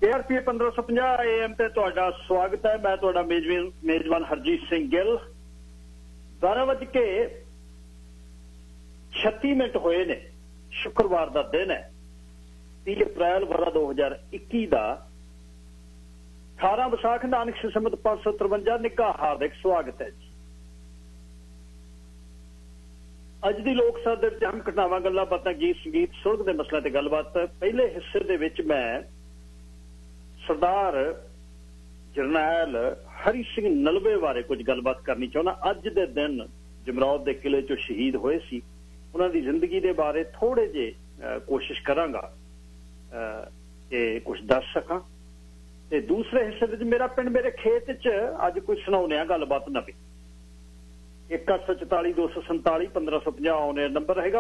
KRP 1550 AM ਤੇ ਤੁਹਾਡਾ ਸਵਾਗਤ ਹੈ। ਮੈਂ ਤੁਹਾਡਾ ਮੇਜ਼ਬਾਨ ਹਰਜੀਤ ਸਿੰਘ ਗਿੱਲ। 12:36 ਹੋਏ ਨੇ। ਸ਼ੁੱਕਰਵਾਰ ਦਾ ਦਿਨ ਹੈ, 30 ਅਪ੍ਰੈਲ ਵਰਾ 2021 ਦਾ। 18 ਵਿਸਾਖ ਨਾਨਕ ਸੰਮਤ 553 ਨਿੱਘਾ ਹਾਰਦਿਕ ਸਵਾਗਤ ਹੈ ਜੀ। ਅੱਜ ਦੀ ਲੋਕ ਸਭਾ ਦੇ ਵਿੱਚ ਅਹਿਮ ਘਟਨਾਵਾਂ, ਗੱਲਾਂ ਬਾਤਾਂ, ਗੀਤ ਸੰਗੀਤ, ਸੁਲਗ ਦੇ ਮਸਲਿਆਂ ਤੇ ਗੱਲਬਾਤ। ਪਹਿਲੇ ਹਿੱਸੇ ਦੇ ਵਿੱਚ ਮੈਂ ਸਰਦਾਰ ਜਰਨੈਲ ਹਰੀ ਸਿੰਘ ਨਲਵੇ ਬਾਰੇ ਕੁਝ ਗੱਲਬਾਤ ਕਰਨੀ ਚਾਹੁੰਦਾ। ਅੱਜ ਦੇ ਦਿਨ ਜਮਰੌਦ ਦੇ ਕਿਲੇ 'ਚੋਂ ਸ਼ਹੀਦ ਹੋਏ ਸੀ, ਉਹਨਾਂ ਦੀ ਜ਼ਿੰਦਗੀ ਦੇ ਬਾਰੇ ਥੋੜੇ ਜਿਹੇ ਕੋਸ਼ਿਸ਼ ਕਰਾਂਗਾ ਕਿ ਕੁਝ ਦੱਸ ਸਕਾਂ। ਤੇ ਦੂਸਰੇ ਹਿੱਸੇ ਵਿੱਚ ਮੇਰਾ ਪਿੰਡ ਮੇਰੇ ਖੇਤ 'ਚ ਅੱਜ ਕੁਝ ਸੁਣਾਉਂਦੇ ਆ ਗੱਲਬਾਤ ਨਵੀਂ। 1844 247 1550 ਆਉਣੇ ਨੰਬਰ ਰਹੇਗਾ।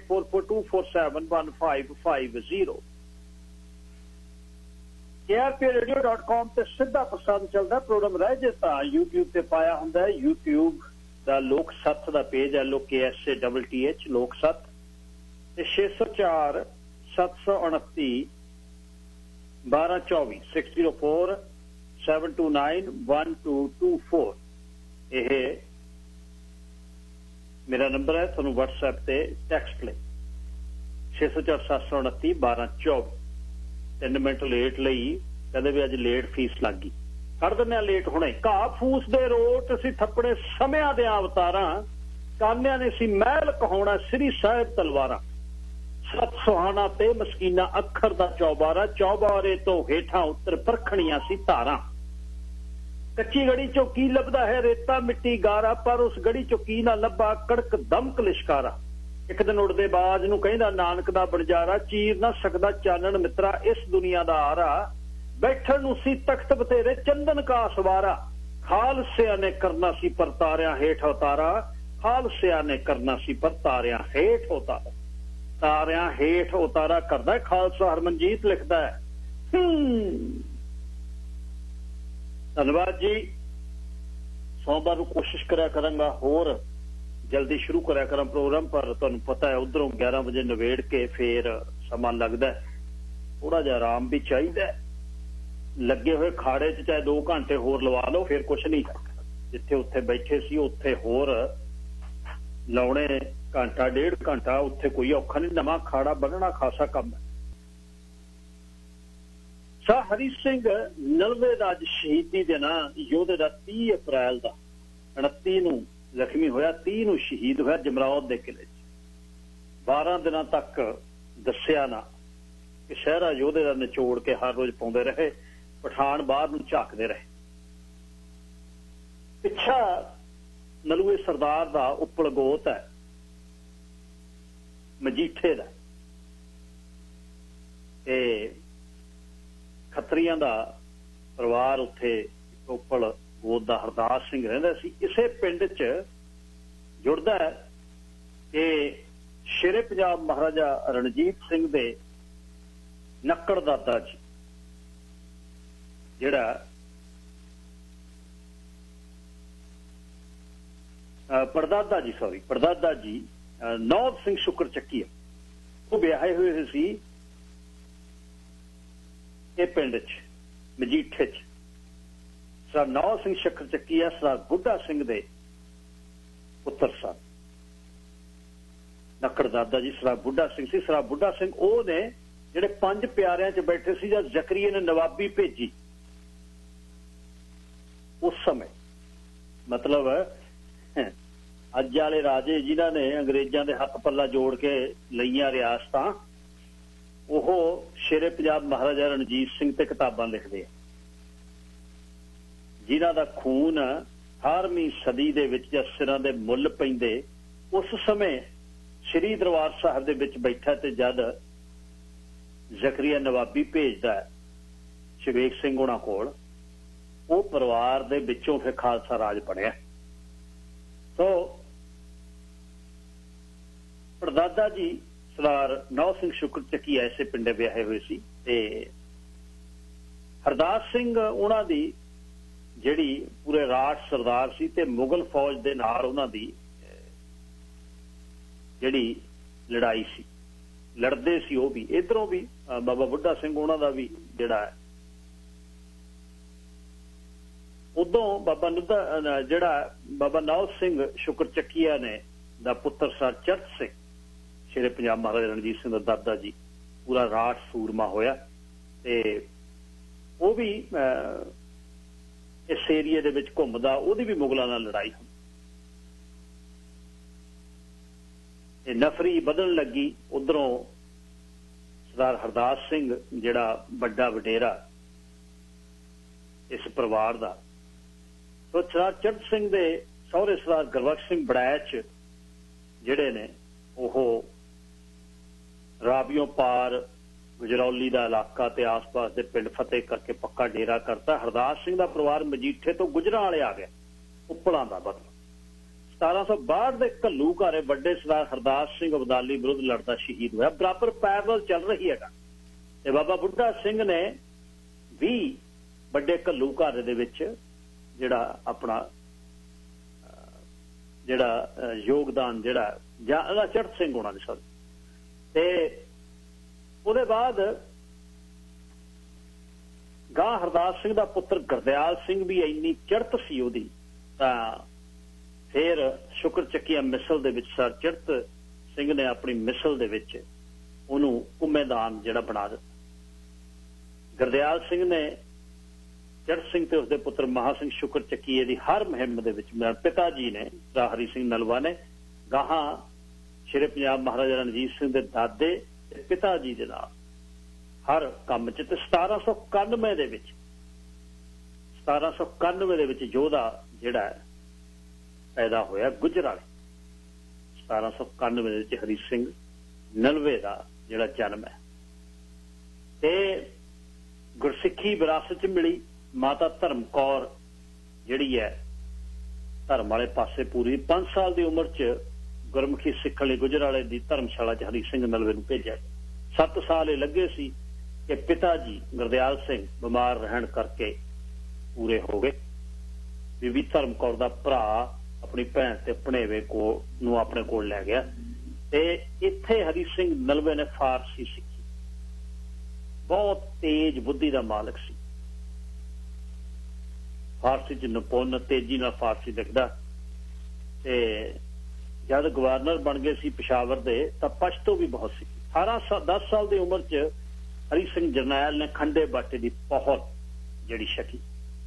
184424711550। KRPradio.com ਤੇ ਸਿੱਧਾ ਪ੍ਰਸਾਰਣ ਚੱਲਦਾ। ਪ੍ਰੋਗਰਾਮ ਰਹਿ ਜੇ ਤਾਂ YouTube ਤੇ ਪਾਇਆ ਹੁੰਦਾ ਹੈ। YouTube ਦਾ ਲੋਕ ਸੱਤ ਦਾ ਪੇਜ ਹੈ, LOKSATTH ਲੋਕ ਸੱਤ, ਤੇ 604 729 1224 604 729 1224 ਇਹ ਮੇਰਾ ਨੰਬਰ ਹੈ। ਤੁਹਾਨੂੰ WhatsApp ਤੇ ਟੈਕਸਟ ਲਈ 604 729 1224। 3 ਮਿੰਟ ਲੇਟ ਲਈ ਕਹਿੰਦੇ ਵੀ ਅੱਜ ਲੇਟ ਫੀਸ ਲੱਗ ਗਈ, ਕੱਢ ਦਿੰਦੇ ਆ ਲੇਟ ਹੁਣੇ। ਘਾਹ ਫੂਸ ਦੇ ਰੋਟ ਅਸੀਂ ਥੱਪੜੇ ਸਮਿਆਂ ਦੇ ਅਵਤਾਰਾਂ, ਕਾਨਿਆਂ ਨੇ ਸੀ ਮਹਿਲ ਕਹਾਉਣਾ ਸ੍ਰੀ ਸਾਹਿਬ ਤਲਵਾਰਾਂ। ਸਤ ਸੁਹਾਣਾ ਤੇ ਮਸਕੀਨਾ ਅੱਖਰ ਦਾ ਚੌਬਾਰਾ, ਚੌਬਾਰੇ ਤੋਂ ਹੇਠਾਂ ਉੱਤਰ ਪਰਖਣੀਆਂ ਸੀ ਧਾਰਾਂ। ਕੱਚੀ ਗੜੀ ਚੋਂ ਕੀ ਲੱਭਦਾ ਹੈ ਰੇਤਾ ਮਿੱਟੀ ਗਾਰਾ, ਪਰ ਉਸ ਗੜੀ ਚੋਂ ਕੀ ਨਾ ਲੱਭਾ ਕੜਕ ਦਮਕ ਲਿਸ਼ਕਾਰਾ। ਇੱਕ ਦਿਨ ਉੜਦੇ ਬਾਜ ਨੂੰ ਕਹਿੰਦਾ ਨਾਨਕ ਦਾ ਬਣਜਾਰਾ, ਚੀਰ ਨਾ ਸਕਦਾ ਚਾਨਣ ਮਿੱਤਰਾ ਇਸ ਦੁਨੀਆ ਦਾ ਆਰਾ। ਬੈਠਣ ਨੂੰ ਸੀ ਤਖਤ ਬਤੇਰੇ ਚੰਦਨ ਕਾ ਸਵਾਰਾ, ਖਾਲਸਿਆਂ ਨੇ ਕਰਨਾ ਸੀ ਪਰ ਤਾਰਿਆਂ ਹੇਠ ਉਤਾਰਾ। ਖਾਲਸਿਆਂ ਨੇ ਕਰਨਾ ਸੀ ਪਰ ਤਾਰਿਆਂ ਹੇਠ ਉਤਾਰਾ। ਤਾਰਿਆਂ ਹੇਠ ਉਤਾਰਾ ਕਰਦਾ ਖਾਲਸਾ। ਹਰਮਨਜੀਤ ਲਿਖਦਾ ਹੈ। ਧੰਨਵਾਦ ਜੀ। ਸੋਮਵਾਰ ਨੂੰ ਕੋਸ਼ਿਸ਼ ਕਰਿਆ ਕਰਾਂਗਾ ਹੋਰ ਜਲਦੀ ਸ਼ੁਰੂ ਕਰਿਆ ਕਰਾਂ ਪ੍ਰੋਗਰਾਮ, ਪਰ ਤੁਹਾਨੂੰ ਪਤਾ ਹੈ ਉਧਰੋਂ 11 ਵਜੇ ਨਵੇੜ ਕੇ ਫੇਰ ਸਮਾਂ ਲੱਗਦਾ, ਥੋੜਾ ਜਿਹਾ ਆਰਾਮ ਵੀ ਚਾਹੀਦਾ। ਲੱਗੇ ਹੋਏ ਖਾੜੇ 'ਚ ਚਾਹੇ 2 ਘੰਟੇ ਹੋਰ ਲਵਾ ਲਓ, ਫਿਰ ਕੁਛ ਨਹੀਂ। ਜਿੱਥੇ ਉੱਥੇ ਬੈਠੇ ਸੀ ਉੱਥੇ ਹੋਰ ਲਾਉਣੇ ਘੰਟਾ 1.5 ਘੰਟਾ, ਉੱਥੇ ਕੋਈ ਔਖਾ ਨਹੀਂ। ਨਵਾਂ ਖਾੜਾ ਬੰਨਣਾ ਖਾਸਾ ਕੰਮ ਹੈ। ਸ਼ਾਹ ਹਰੀ ਸਿੰਘ ਨਲਵੇ ਦਾ ਅੱਜ ਸ਼ਹੀਦੀ ਦਿਨ ਆ। ਯੋਧੇ ਦਾ 30 ਅਪ੍ਰੈਲ ਦਾ 29 ਨੂੰ ਜ਼ਖਮੀ ਹੋਇਆ, 30 ਨੂੰ ਸ਼ਹੀਦ ਹੋਇਆ ਜਮਰੌਦ ਦੇ ਕਿਲੇ 'ਚ। 12 ਦਿਨਾਂ ਤੱਕ ਦੱਸਿਆ ਨਾ ਕਿ ਸ਼ਹਿਰਾ ਯੋਧੇ ਦਾ ਨਿਚੋੜ ਕੇ ਹਰ ਰੋਜ਼ ਪਾਉਂਦੇ ਰਹੇ। ਪਠਾਨ ਬਾਹਰ ਨੂੰ ਝਾਕਦੇ ਰਹੇ। ਪਿੱਛਾ ਨਲੂਏ ਸਰਦਾਰ ਦਾ ਉੱਪਲ ਗੋਤ ਹੈ, ਮਜੀਠੇ ਦਾ। ਤੇ ਖੱਤਰੀਆਂ ਦਾ ਪਰਿਵਾਰ ਉੱਥੇ ਉੱਪਲ ਗੋਤ ਦਾ ਹਰਦਾਸ ਸਿੰਘ ਰਹਿੰਦਾ ਸੀ। ਇਸੇ ਪਿੰਡ 'ਚ ਜੁੜਦਾ ਹੈ ਕਿ ਸ਼ੇਰੇ ਪੰਜਾਬ ਮਹਾਰਾਜਾ ਰਣਜੀਤ ਸਿੰਘ ਦੇ ਨੱਕੜ ਦਾਦਾ ਜੀ, ਜਿਹੜਾ ਪੜਦਾਦਾ ਜੀ ਨੌਬ ਸਿੰਘ ਸ਼ੁਕਰ ਚੱਕੀਆ, ਉਹ ਵਿਆਹੇ ਹੋਏ ਸੀ ਇਹ ਪਿੰਡ 'ਚ ਮਜੀਠੇ 'ਚ। ਸਰ ਨੌਬ ਸਿੰਘ ਸ਼ੁਕਰ ਚੱਕੀਆ ਸਰ ਬੁੱਢਾ ਸਿੰਘ ਦੇ ਪੁੱਤਰ ਸਨ। ਨੱਕੜ ਦਾਦਾ ਜੀ ਸਰ ਬੁੱਢਾ ਸਿੰਘ ਸੀ। ਸਰ ਬੁੱਢਾ ਸਿੰਘ ਉਹ ਨੇ ਜਿਹੜੇ 5 ਪਿਆਰਿਆਂ 'ਚ ਬੈਠੇ ਸੀ ਜਦ ਜ਼ਕਰੀਏ ਨੇ ਨਵਾਬੀ ਭੇਜੀ ਉਸ ਸਮੇਂ। ਮਤਲਬ ਅੱਜ ਵਾਲੇ ਰਾਜੇ ਜਿਨ੍ਹਾਂ ਨੇ ਅੰਗਰੇਜ਼ਾਂ ਦੇ ਹੱਥ ਪੱਲਾ ਜੋੜ ਕੇ ਲਈਆਂ ਰਿਆਸਤਾਂ, ਉਹ ਸ਼ੇਰੇ ਪੰਜਾਬ ਮਹਾਰਾਜਾ ਰਣਜੀਤ ਸਿੰਘ ਤੇ ਕਿਤਾਬਾਂ ਲਿਖਦੇ ਆ, ਜਿਨ੍ਹਾਂ ਦਾ ਖੂਨ 18ਵੀਂ ਸਦੀ ਦੇ ਵਿੱਚ ਜਦ ਸਿਰਾਂ ਦੇ ਮੁੱਲ ਪੈਂਦੇ ਉਸ ਸਮੇਂ ਸ੍ਰੀ ਦਰਬਾਰ ਸਾਹਿਬ ਦੇ ਵਿੱਚ ਬੈਠਾ। ਤੇ ਜਦ ਜ਼ਕਰੀਆ ਨਵਾਬੀ ਭੇਜਦਾ ਸ਼ਵੇਕ ਸਿੰਘ ਉਹਨਾਂ ਕੋਲ, ਉਹ ਪਰਿਵਾਰ ਦੇ ਵਿੱਚੋਂ ਫਿਰ ਖਾਲਸਾ ਰਾਜ ਬਣਿਆ। ਸੋ ਪੜਦਾਦਾ ਜੀ ਸਰਦਾਰ ਨੌਬ ਸਿੰਘ ਸ਼ੁਕਰ ਚੱਕੀਆ ਐਸੇ ਪਿੰਡੇ ਵਿਆਹੇ ਹੋਏ ਸੀ। ਤੇ ਹਰਦਾਸ ਸਿੰਘ ਉਹਨਾਂ ਦੀ ਜਿਹੜੀ ਪੂਰੇ ਰਾਜ ਸਰਦਾਰ ਸੀ, ਤੇ ਮੁਗਲ ਫੌਜ ਦੇ ਨਾਲ ਉਹਨਾਂ ਦੀ ਜਿਹੜੀ ਲੜਾਈ ਸੀ, ਲੜਦੇ ਸੀ ਉਹ ਵੀ। ਇੱਧਰੋਂ ਵੀ ਬਾਬਾ ਬੁੱਢਾ ਸਿੰਘ ਉਹਨਾਂ ਦਾ ਵੀ ਜਿਹੜਾ उदों बाबा जिहड़ा बाबा नौल सिंह शुकर चक्कीया ने दा पुत्र सर चरत सिंह शेरे पंजाब महाराजा रणजीत सिंह दा दादा जी पूरा राठ सूरमा होया ते वो भी इस एरिए दे विच घुमदा ओहदी भी मुगलों नाल लड़ाई हुई नफरी बदन लगी उधरों सरदार हरदास सिंह जिहड़ा बड़ा वडेरा इस परिवार दा तो सरदार चरत सिंह दे सौहरे सरदार गुरबख्श सिंह बड़ैच जिहड़े ने ओह राबियों पार गुजरौली का इलाका ते आस पास के पिंड फतेह करके पक्का डेरा करता। हरदास सिंह का परिवार मजीठे तो गुजरां वाले आ गया उपलों का बदला 1762 के घल्लू घारे वड्डे सरदार हरदास सिंह अबदाली विरुद्ध लड़ता शहीद होया। बराबर पैरल चल रही है ते बाबा बुढ़ा सिंह ने भी वड्डे घल्लू घारे दे विच जिहड़ा अपना जिहड़ा योगदान जिहड़ा चरत सिंह होना ने सर ते ਉਹਦੇ बाद गां हरदास सिंह का पुत्र गुरदयाल सिंह भी इन्नी चढ़त सी ਉਹਦੀ ਤਾਂ फिर शुकर ਚੱਕੀਆ मिसल ਦੇ ਵਿੱਚ सर चढ़त सिंह ने अपनी मिसल ਦੇ ਵਿੱਚ ਉਹਨੂੰ ਕੁੰਮੇਦਾਨ ਜਿਹੜਾ ਬਣਾ ਦਿੱਤਾ। गुरदयाल सिंह ने चढ़त सिंह ਤੇ ਉਸਦੇ ਪੁੱਤਰ ਮਹਾ ਸਿੰਘ शुकर ਚੱਕੀਏ ਦੀ हर मुहिम ਦੇ ਵਿੱਚ पिता जी ने हरी सिंह नलवा ने गाहां शेरे पंजाब महाराजा रणजीत सिंह के दादे पिता जी दे नाल हर काम च 1791 दे विच योधा जिहड़ा पैदा होया गुजराले 1791 दे विच हरी सिंह नलवे दा जिहड़ा जन्म है ते गुरसिੱਖੀ विरासत च मिली। माता धर्म कौर जिहड़ी है धर्म वाले पासे पूरी 5 साल की उम्र च गुरमुखी सिੱਖਣ ਲਈ गुजराले की धर्मशाला च हरी सिंह नलवे नूं भेजा। 7 साल ये लगे सी कि पिता जी गुरदयाल सिंह बीमार रहन करके पूरे हो गए। बीबी धर्म कौर दा भरा अपनी भैन ते भणेवे को नूं अपने कोल लै गया ते इत्थे हरी सिंह नलवे ने फारसी सीखी। बहुत तेज बुद्धि का मालक सी, फारसी च निपुण तेजी नाल फारसी लिखदा ते जब गवर्नर बन गए सी पिशावर दे तां पश्तो भी बहुत सीखी। 10 साल की उम्र च हरी सिंह जरनैल ने खंडे बाटे की पहुल जिहड़ी छकी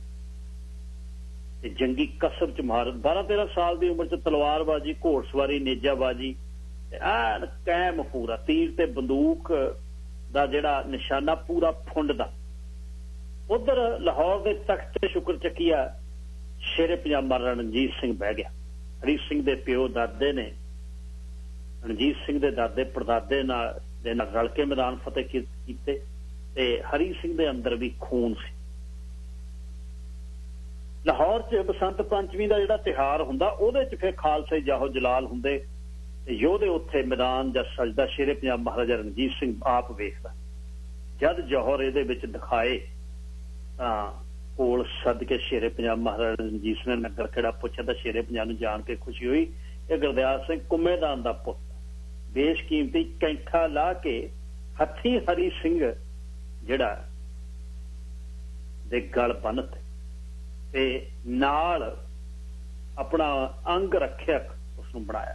ते जंगी कसब च महारत। 12-13 साल की उम्र च तलवारबाजी घोड़सवारी नेजाबाजी ऐन कैम पूरा तीर ते बंदूक दा जिहड़ा निशाना पूरा फुंड दा। उधर लाहौर के तख्त ते शुकर ਚੱਕੀਆ शेरे पंजाब महाराजा रणजीत सिंह बह गया। हरी सिंह दे प्यो दादे ने रणजीत सिंह दे दादे परदादे नाल रल के मैदान फतेह कीते ते हरी सिंह दे अंदर भी खून सी। लाहौर च बसंत पंचमी का जिहड़ा तिहार हुंदा ਉਹਦੇ च फिर खालसे जाहो जलाल हुंदे ते योधे उत्थे मैदान जा सजदा शेरे पंजाब महाराजा रणजीत सिंह आप वेखदा। जद जौहर ਇਹਦੇ ਵਿੱਚ दिखाए तां कोल सद के शेरे पंजाब महाराजा रणजीत सिंह ने नगर खेड़ा पुछया तां शेरे पंजाब नूं जान के खुशी हुई। ये गुरदयाल सिंह कुम्मेदान दा पुत्त बेशकीमती कैंठा ला के हथी हरी सिंह जिहड़ा दे गल बन्नते ते नाल अपना अंग रखियक उसनूं बनाया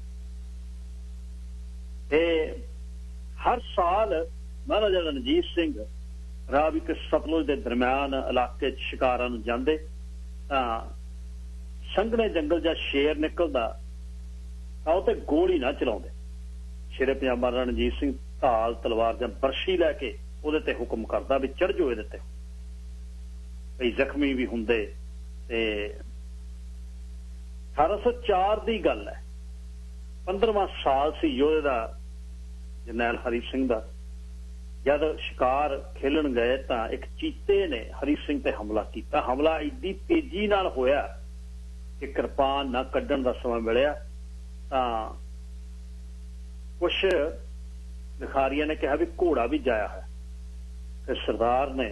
ते हर साल महाराजा रणजीत सिंह रावी के सतलुज के दरम्यान इलाके शिकारा नूं जांदे तां संघने जंगल जा शेर निकलदा तां उते गोली ना चलाउंदे। शेरे पंजाब महाराजा रणजीत सिंह ढाल तलवार जां बरशी लैके उहदे ते हुक्म करदा भी चढ़ जाओ इहदे ते। कई जख्मी भी हुंदे ते 1804 दी गल है 15वां साल सी योधे दा जरनैल हरी सिंह दा। जब शिकार खेलन गए तां एक चीते ने हरी सिंह ते हमला किया। हमला इड्डी तेजी नाल होया कि किरपान ना कड्ढण दा समां मिलिया तां कुछ लिखारियां ने कहा भी घोड़ा भी जाया है। फिर सरदार ने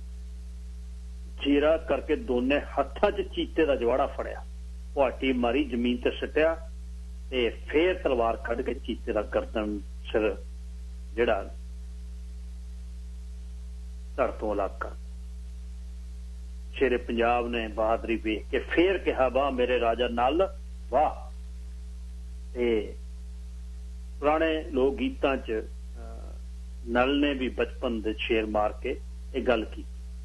चीरा करके दोने हत्थां च चीते दा जवाड़ा फड़िया, पुआटी मारी, जमीन ते सिटिया ते फिर तलवार कढ के चीते दा गर्दन सिर जिहड़ा धड़ तो अलग कर। शेरे पंजाब ने बहादुरी वेख के फिर कहा वाह मेरे राजा नल वाह। ते पुराने लोक गीतां च नल ने भी बचपन दे शेर मार के ये गल की।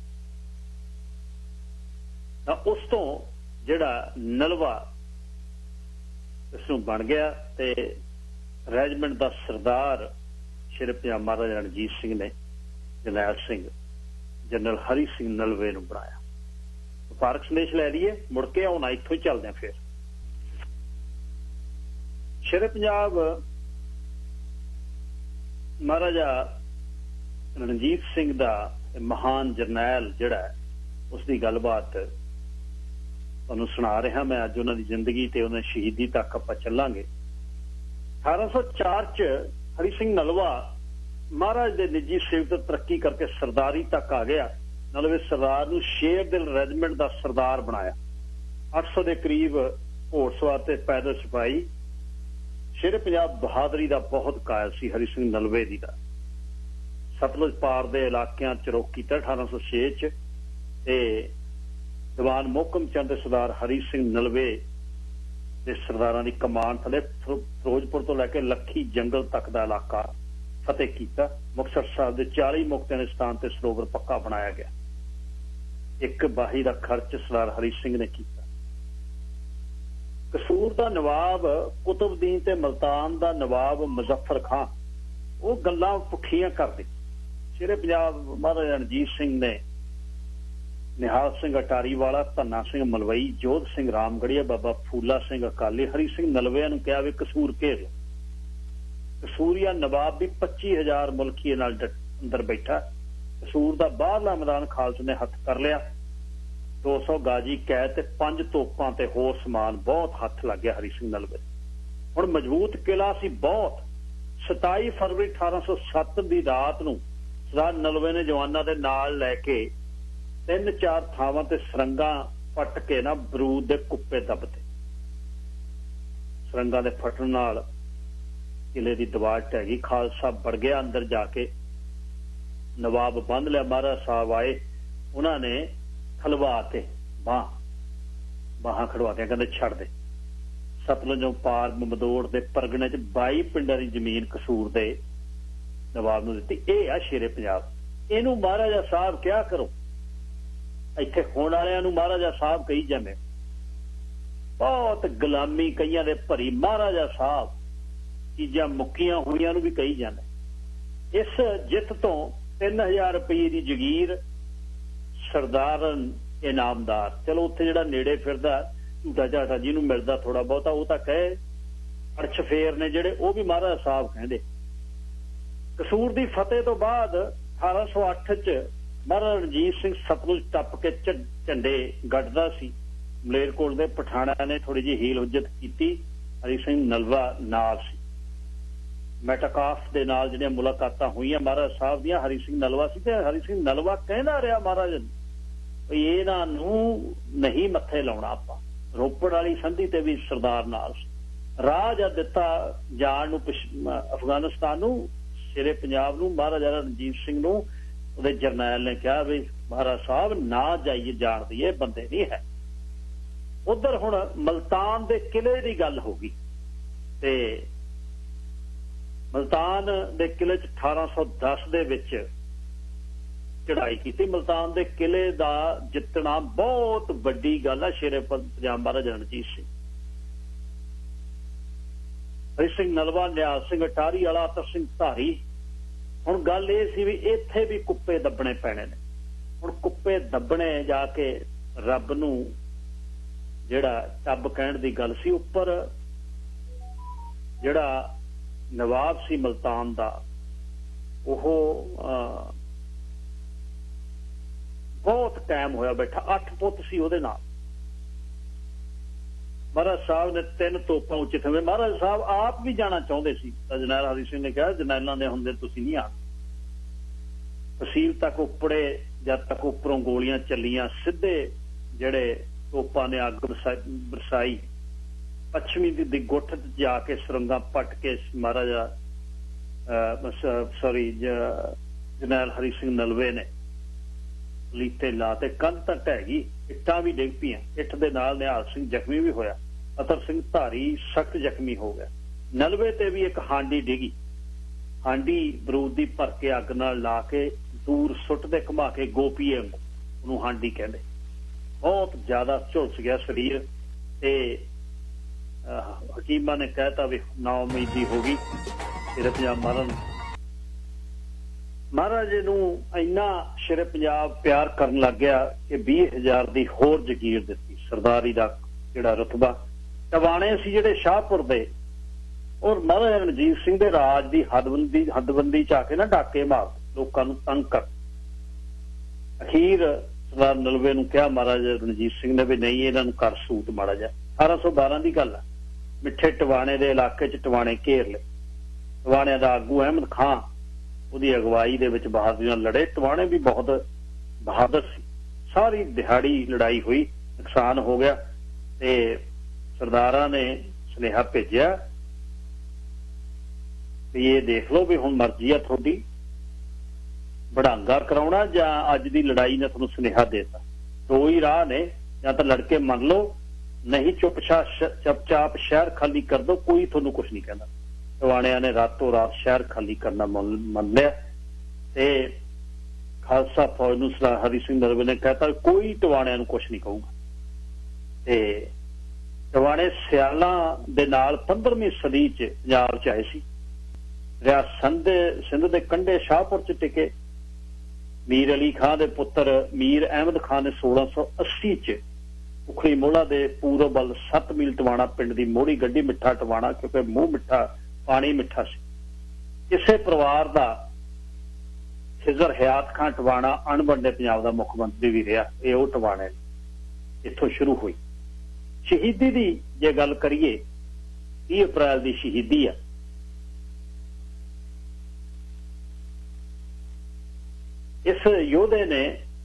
उस तो जिहड़ा नलवा इसनूं बन गया ते रेजिमेंट दा सरदार शेरे पंजाब महाराजा रणजीत सिंह ने जरनैल सिंह जनरल हरी सिंह नलवे नूं बनाया। वपारक संदेश लै लईए, मुड़ के आउणा इत्थों ही चलदे फिर। शेरे पंजाब महाराजा रणजीत सिंह दा महान जरनैल जिहड़ा उसकी गलबात तुहानूं सुणा रहा मैं। अज उन्हां दी जिंदगी ते उन्हां दी शहीदी तक आपां चलांगे। 1804 च हरी सिंह नलवा महाराज दे निजी सेवक तो तरक्की करके सरदारी तक आ गया। नलवे सरदार नूं शेर दिल रेजिमेंट का सरदार बनाया। 800 के करीब घोड़सवार ते पैदल सिपाही। शेरे पंजाब बहादुरी का बहुत कायल सी हरी सिंह नलवे दी दा। सतलुज पार दे इलाकियां च रुख कीता 1806 च ते दीवान मोहकम चंद सरदार हरी सिंह नलवे दे सरदारां दी कमान थले फिरोजपुर तो लैके लखी जंगल तक दा इलाका फतेह कीता। मुक्तसर साहब दे 40 मुक्तियां दे स्थान ते सरोवर पक्का बनाया गया। एक बाही दा खर्च सरदार हरी सिंह ने किया। कसूर दा नवाब कुतुबुद्दीन ते मुल्तान दा नवाब मुजफ्फर खां वो गल्लां पुठियां करदे। शेरे पंजाब महाराजा रणजीत सिंह ने निहाल सिंह अटारी वाला, धन्ना सिंह मलवई, जोध सिंह रामगढ़िया, बाबा फूला सिंह अकाली, हरी सिंह नलवे नूं कहा भी कसूर घेर लो। कसूरिया नवाब भी 25,000 मुल्की नाल अंदर बैठा। कसूर दा बाहरला मैदान खालसा ने हथ कर लिया। 200 गाजी कैद ते 5 तोपां ते होर समान बहुत हथ लग गया हरी सिंह नलवे। हुण मजबूत किला सी बहुत। 27 फरवरी 1807 की रात नूं सरदार नलवे ने जवानां दे नाल लैके 3-4 थावां ते सरंगां पट के ना बरूद दे कुप्पे दबते। सरंगां दे फटण नाल किले की दीवार ढह गई। खालसा बढ़ गया अंदर जाके। नवाब बंध लिया। महाराज साहब आए, उन्होंने खलवाते बाहां खड़वाते, कहते छड़ दे। सतलुजों पार ममदोड़ दे परगने च 22 पिंडां दी जमीन कसूर दे नवाब नूं दित्ती। यह आ शेरे पंजाब। इहनूं महाराजा साहब क्या करो। इत्थे होण वालिआं नूं महाराजा साहब कही जांदे। बहुत गुलामी कईयां दे भरी महाराजा साहब, चीजां मुक्कियां होईआं नूं भी कही जांदे। इस जित तो 3000 रुपये की जगीर सरदार इनामदार। चलो उत्थे जिहड़ा नेड़े फिरदा झूठा झाटा जिहनूं मिलदा थोड़ा बहुता वो तां कहे, अड़छ फेर ने जिहड़े वो भी महाराजा साहब कहंदे। कसूर दी फतेह तो बाद 1808 च महाराजा रणजीत सिंह सतलुज टप के झंडे गढ़दा सी। मलेरकोट दे पठाणा ने थोड़ी जी हील हुज्जत कीती। हरी सिंह नलवा नाल सी। मैटाकाफ दे नाल जिहड़ियां मुलाकातां होईआं महाराज साहब दीआं, हरी सिंह नलवा सी ते हरी सिंह नलवा कहंदा रहा महाराज भी इन्हां नूं नहीं मत्थे लाउणा। आपां रोपड़ वाली संधि ते भी सरदार नाल राह जा दित्ता जाण नूं अफगानिस्तान नूं। शेरे पंजाब नूं महाराजा रणजीत सिंह नूं उहदे जरनैल ने कहा भी महाराज साहब ना जाइए, जाण दीए बंदे नहीं है। उधर हुण मुल्तान दे किले दी गल हो गई ते मुल्तान दे किले 1810 दे विच चढ़ाई की। मुल्तान दे किले दा जितना बहुत वड्डी गल है। शेरे पंजाब महाराजा रणजीत सिंह, हरी सिंह नलवा, निहाल सिंह अटारी वाला, अतर सिंह धारी। हुण गल ये सी भी इत्थे भी कुप्पे दबने पैणे ने। हुण कुप्पे दबने जाके रब नूं जिहड़ा टब कहण दी गल सी, उपर जिहड़ा नवाब सी मुल्तान दा ओह बहुत टाइम होया बैठा। 8 पुत सी उहदे नाल। महाराज साहब ने 3 तोपां उच्चे थवे। महाराज साहब आप भी जाना चाहते सी। जरनैल हरी सिंह ने कहा जरनैलां दे हुंदे तुसीं नहीं आना। तहसील तक उपड़े, जद तक उपरों गोलियां चलियां, सीधे जिहड़े तोपां ने अग बरसाई। पश्चिमी दी गुठ जाके सुरंगां पट के महाराजा जरनैल हरी सिंह नलवे ने ਲੀਤੇ ला ते कंध तक ढह गई, इट्टां भी डिग पईयां। इट्ठ दे नाल निहाल सिंह जख्मी भी होया, अतर सिंह धारी सख्त जख्मी हो गया। नलवे ते भी एक हांडी डिगी, हांडी बरूद दी भर के अग नाल ला के दूर सुट दे घुमा के गोपीए उन्होंने हांडी कहते। बहुत ज्यादा झुलस गया शरीर ते हकीमा ने कहता भी ना उम्मीदी हो गई, शेरे पंजाब महाराज महाराज नूं इन्ना शेरे पंजाब प्यार करन लग गया कि 20,000 दी होर जगीर दित्ती, सरदारी दा जिहड़ा रुतबा। टवाणे सी जिहड़े शाहपुर दे और महाराजा रणजीत सिंह दे राज दी हदबंदी च आके ना डाके मार लोकां नूं तंग कर। अखीर सरदार नलवे नूं कहा महाराजा रणजीत सिंह ने भी नहीं इन्हां नूं कर सूत माड़ा जा। 1812 की गल है, मिठे टवाणे दे इलाके च टवाणे घेर ले। टवाणिਆਂ ਦਾ आगू अहमद खां ਉਹਦੀ अगवाई ਦੇ ਵਿੱਚ बहादुरी ਨਾਲ लड़े। टवाणे भी बहुत बहादुर सी। सारी दिहाड़ी लड़ाई हुई, नुकसान हो गया ते सरदारां ने सुनेहा भेजिया भी ये देख लो भी हुण मर्जी है थोड़ी, बढ़ांगा कराउणा जां अज दी लड़ाई ने तुहानूं सुनेहा देता। दो ही राह ने, या तो लड़के मन लो, नहीं चुपचाप शहर खाली कर दो, कोई तुहानूं कुछ नहीं कहना। टवाणियां ने रातों रात शहर खाली करना मन लिया ते खालसा फौज नूं सरदार हरि सिंह नलवे ने कहता कोई टवाणियां नूं कुछ नहीं कहूगा। ते टवाणे सियालां दे नाल 15वीं सदी च पंजाब च आए सी। सिंध दे कंढे शाहपुर च टिके। मीर अली खां दे पुत्र मीर अहमद खां ने 1680 च उखड़ी मोहला दे पूरब वल 7 मील टवाणा पिंड दी मोड़ी गड्डी। मिठा टवाणा क्योंकि मूँह मिठा पानी मिठा सी। इसे परिवार दा खिजर हयात खां टवाणा अणबंडे पंजाब दा मुख मंत्री भी रहा। ये वो टवाणे इत्थों शुरू हुई। शहीदी दी जे गल करिए 30 अप्रैल दी शहीदी है। इस योधे ने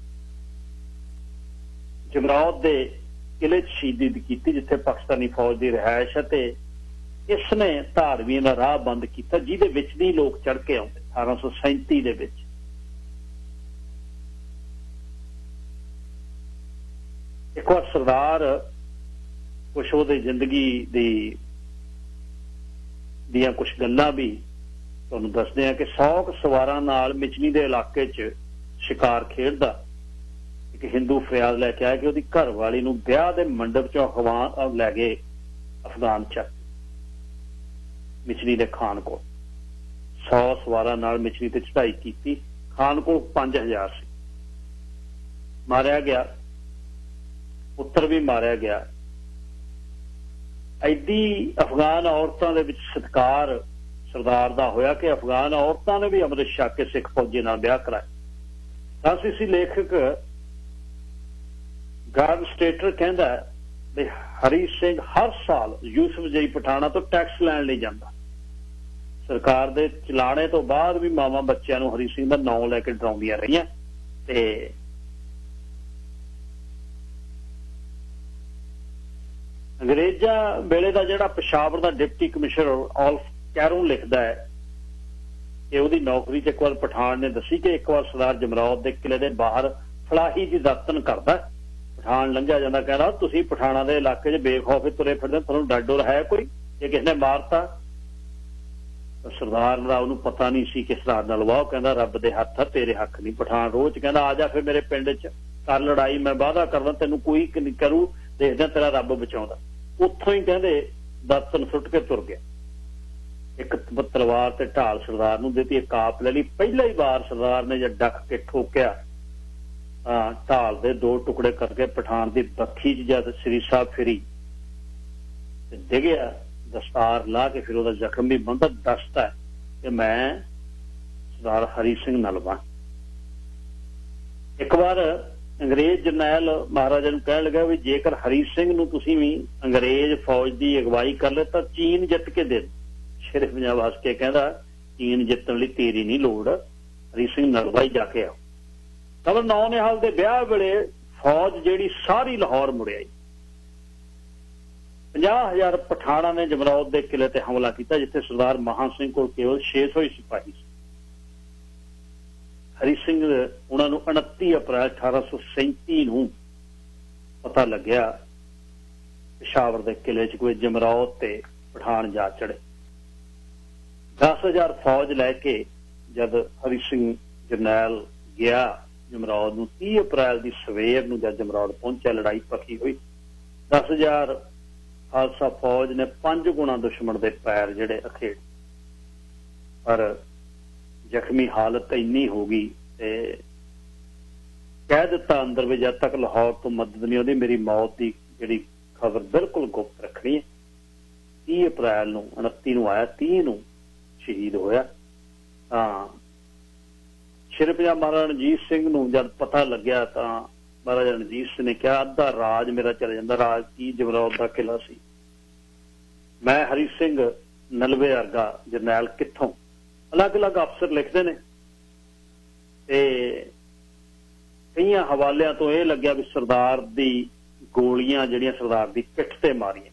जमरौद दे किले च शहीदी की, जिथे पाकिस्तानी फौज की रिहायश है। इसने धारवीं का राह बंद किया, जिहदे विच नहीं लोग चढ़ के आउंदे। 1837 दे विच एक बार सरदार कुछ उहदी जिंदगी दियां कुछ गल्लां भी तुहानूं दसदे हैं कि 100 सवारां नाल मिचनी दे इलाके च शिकार खेडदा एक हिंदू फरियाद लैके आया कि उसकी घर वाली नूं ब्याह दे मंडप चों अफगान लै गए अफगान चक मिचनी दे खान को। 100 सवारां नाल मिचनी ते चढ़ाई की। खान को 5000 सी। मारिया गया, पुत्र भी मारिया गया। ऐडी अफगान औरतां दे विच सत्कार सरदार दा होया कि अफगान औरतां ने भी अमृत छक के सिख फौजी नाल ब्याह कराया। फ्रांसीसी लेखक गार्ड स्टेटर कहता है हरी सिंह हर साल यूसुफ जई पठाना तो टैक्स लैण लई जांदा। सरकार दे चलाने तो बाद भी मावां बच्चों नूं हरी सिंह दा नाम लैके डराउंदियां रहियां ते अंग्रेजां वेले दा जिहड़ा पेशावर दा डिप्टी कमिश्नर ऑल्फ कैरों लिखदा है कि उसदी नौकरी च एक बार पठान ने दसी कि एक बार सरदार जमरौद दे किले दे बाहर फलाही जी दातन करदा। पठान लंघिया जांदा कहदा तुसीं पठाणा दे इलाके च बेखौफ तुरे फिरदे, तुहानूं डर डर है कोई जे किसी ने मारता? सरदार दा उहनूं पता नहीं सी किस रात नाल वाह। कहंदा रब दे हत्थ तेरे हक नहीं। पठान रोज कहंदा आ जा फिर मेरे पिंड च कर लड़ाई, मैं वादा करदा तैनूं कोई नहीं करू, देखदा तेरा रब बचाउंदा। उत्थों ही कहंदे दातन सुट के तुर गया। एक तलवार ते ढाल सरदार नूं देती, एक काप ले ली। पहला ही बार सरदार ने जब डक के ठोकिया ढाल दे 2 टुकड़े करके पठान की बखी च जद श्री साहब फिरी डिगया, दस्तार ला के फिर उसका जख्म भी बनता। दसता है कि मैं सरदार हरी सिंह नलवा। एक बार अंग्रेज जरनैल महाराजा नूं कहण लगा भी जेकर हरी सिंह नूं तुसीं भी अंग्रेज फौज की अगवाई कर ले तो चीन जित के दे। शेर पंजाब हस के कहता चीन जितन लई तेरी नहीं लोड़, हरी सिंह नलवा ही जाके आओ। तब 9 निहाल दे ब्याह वेले फौज जिहड़ी सारी लाहौर मुड़ आई। 50,000 पठाणा ने जमरौद के किले ते हमला किया, जिथे सरदार महा सिंह को केवल 600 ही सिपाही। हरी सिंह उन्होंने 29 अप्रैल 1837 ਨੂੰ पता लग्या पेशावर के किले च कोई जमरौद ते पठान जा चढ़े। 10,000 फौज लैके जब हरी सिंह जरनैल गया जमरौद नूं 30 अप्रैल की सवेर नूं जब जमरौद पहुंचा लड़ाई पकी हुई। 10,000 खालसा फौज ने 5 गुणा दुश्मन के पैर जिहड़े अखेड़, पर जख्मी हालत इन्नी हो गई ते कह दिता अंदर भी जब तक लाहौर तो मदद नहीं आती मेरी मौत की जिहड़ी खबर बिल्कुल गुप्त रखनी है। 30 अप्रैल नूं 29 नूं आया, 30 नूं शहीद होया। शेर पंजाब महाराजा रणजीत सिंह नूं जब पता लग्या तो महाराजा रणजीत सिंह ने कहा अद्धा राज मेरा चला जांदा, राज की जमरौद का किला सी, मैं हरी सिंह नलवे वर्गा जरनैल कित्थों। अलग अलग अफसर लिखते हैं कई हवालियां तो यह लग्या भी सरदार दी गोलियां जिहड़ियां सरदार दी पिठ ते मारियां,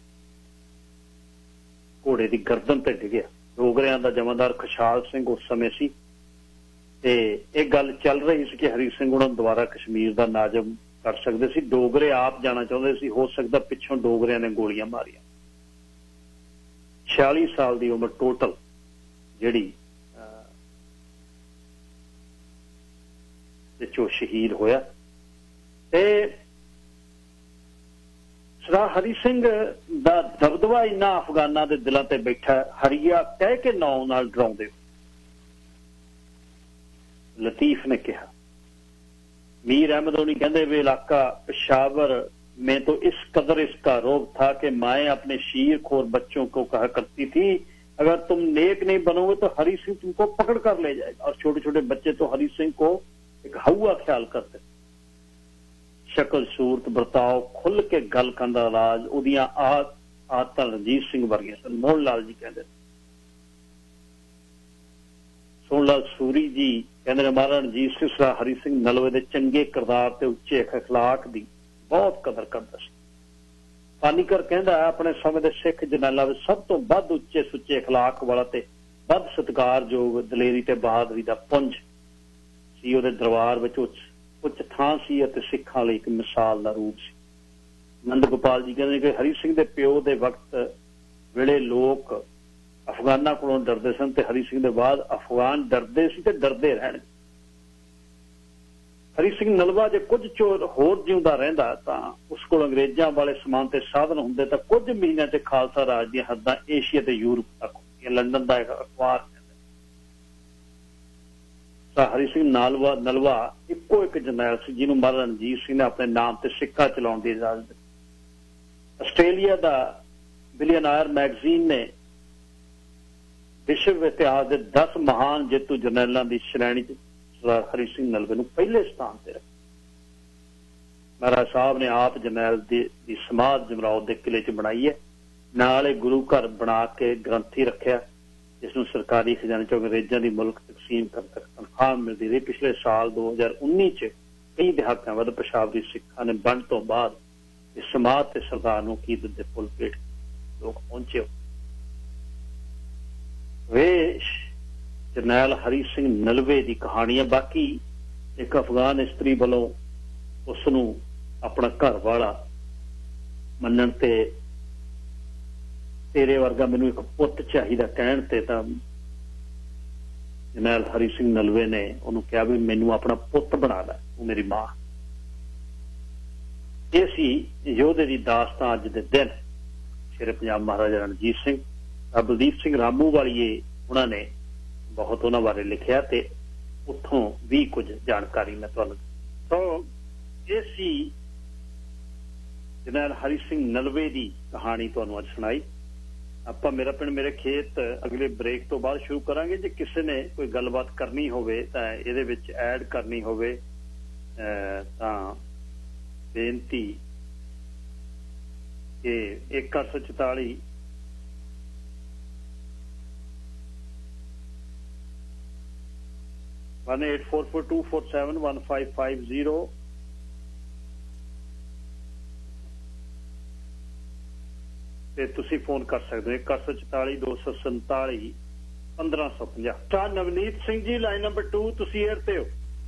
घोड़े की गर्दन ते डिग्या। डोगरियां दा जमादार खुशहाल सिंह उस समय सी ते एक गल चल रही सी कि हरी सिंह उन्होंने दोबारा कश्मीर का नाजम कर सकते सी। डोगरे आप जाना चाहते सी, हो सकता पिछों डोगरियां ने गोलियां मारियां। 46 साल की उम्र टोटल जिहड़ी जो शहीद होया। सरदार हरी सिंह दा दबदबा इन्ना अफगाना के दिलों ते बैठा, हरिया कह के नौ नाल डराउंदे। लतीफ ने कहा, मीर अहमद होनी कहते वे इलाका पेशावर में तो इस कदर इसका रोब था कि माएँ अपने शीर खोर बच्चों को कहा करती थी अगर तुम नेक नहीं बनोगे तो हरी सिंह तुमको पकड़ कर ले जाएगा। और छोटे छोटे बच्चे तो हरी सिंह को एक हवा ख्याल करते। शक्ल सूरत बर्ताव खुल के गल करन दा राज उहदियां आदत रणजीत सिंह वर्गियां सन। मोहन लाल जी कहते, सोहन लाल सूरी जी कहते महाराजा रणजीत सिंह सरदार हरी सिंह नलवे दे चंगे किरदार ते उच्चे अखलाक दी बहुत कदर करदा सी। पानीकर कहता अपने समय के सिख जरनैलां विच सब तो वध उच्चे सुच्चे अखलाक वाला ते वध सत्कारयोग दलेरी ते बहादुरी दा पुंज सी। उहदे दरबार विच उच्च थां सी अते सिखां लई एक मिसाल दा रूप सी। नंद गोपाल जी कहते कि हरी सिंह दे प्यो दे वक्त वेले लोग अफगाना कोलों डरदे सन ते हरी सिंह दे बाद अफगान डरदे सी ते डरदे रहण। हरी सिंह नलवा जे कुछ चोर होर जिउंदा रहिंदा तां उस कोल अंग्रेजां वाले समान ते साधन हुंदे तां कुछ महीनों ते खालसा राज दीयां हद्दां एशिया ते यूरोप तक होंदियां। लंडन दा एक अखबार हरी सिंह नलवा इको एक जरनैल सी जिन्होंने महाराजा रणजीत सिंह ने अपने नाम से सिक्का चलाने की इजाजत दी। आस्ट्रेलिया का बिलियनायर मैगजीन ने विश्व इतिहास के 10 महान जेतू जरनैलों की श्रेणी सरदार हरी सिंह नलवे को पहले स्थान पर रखा। महाराज साहब ने आप जरनैल की समाध जमरौद के किले च बनाई है, नाले गुरु घर बना के ग्रंथी रखा जिसनों सरकारी खजाने चों अंग्रेजों की मुल्क तकसीम कर तक तनख्वाह मिलती रही। पिछले साल 2019 च कई दहाकियां बाद पेशावरी सिखां ने बंड तो बाद इस समाध ते सरदार नूं अकीदत दे फुल पेट लोग पहुंचे। वे जरनैल हरी सिंह नलवे की कहानी है। बाकी एक अफगान स्त्री वालों उसनूं अपना घर वाला मनण ते तेरे वर्गा मैनू एक पुत चाहिदा कहण ते तां जरनैल हरी सिंह नलवे ने उन्होंने कहा भी मैनू अपना पुत बना लै, तू मेरी मां। ये सी योधे की दास्तान अज दे दिन। शेर पंजाब महाराजा रणजीत सिंह बलदीप सिंह रामू वालिए उन्होंने बहुत उन्होंने बारे लिखा ते उत्थों भी कुछ जानकारी मैं तुहानूं तो ये सी जरनैल हरी सिंह नलवे की कहानी तुहानूं अज सुनाई। ਆਪਾਂ मेरा पिंड मेरे खेत अगले ब्रेक तो बाद शुरू करांगे। जे किसी ने कोई गलबात करनी होवे तां इहदे विच ऐड करनी होवे तां बेनती कि 1844 184424715550 ਤੇ ਤੁਸੀਂ फोन कर सकते हो 1844 247 1550। ਨਵਨੀਤ ਸਿੰਘ ਜੀ ਲਾਈਨ ਨੰਬਰ 2 ਤੁਸੀਂ 에ਅਰ ਤੇ ਹੋ।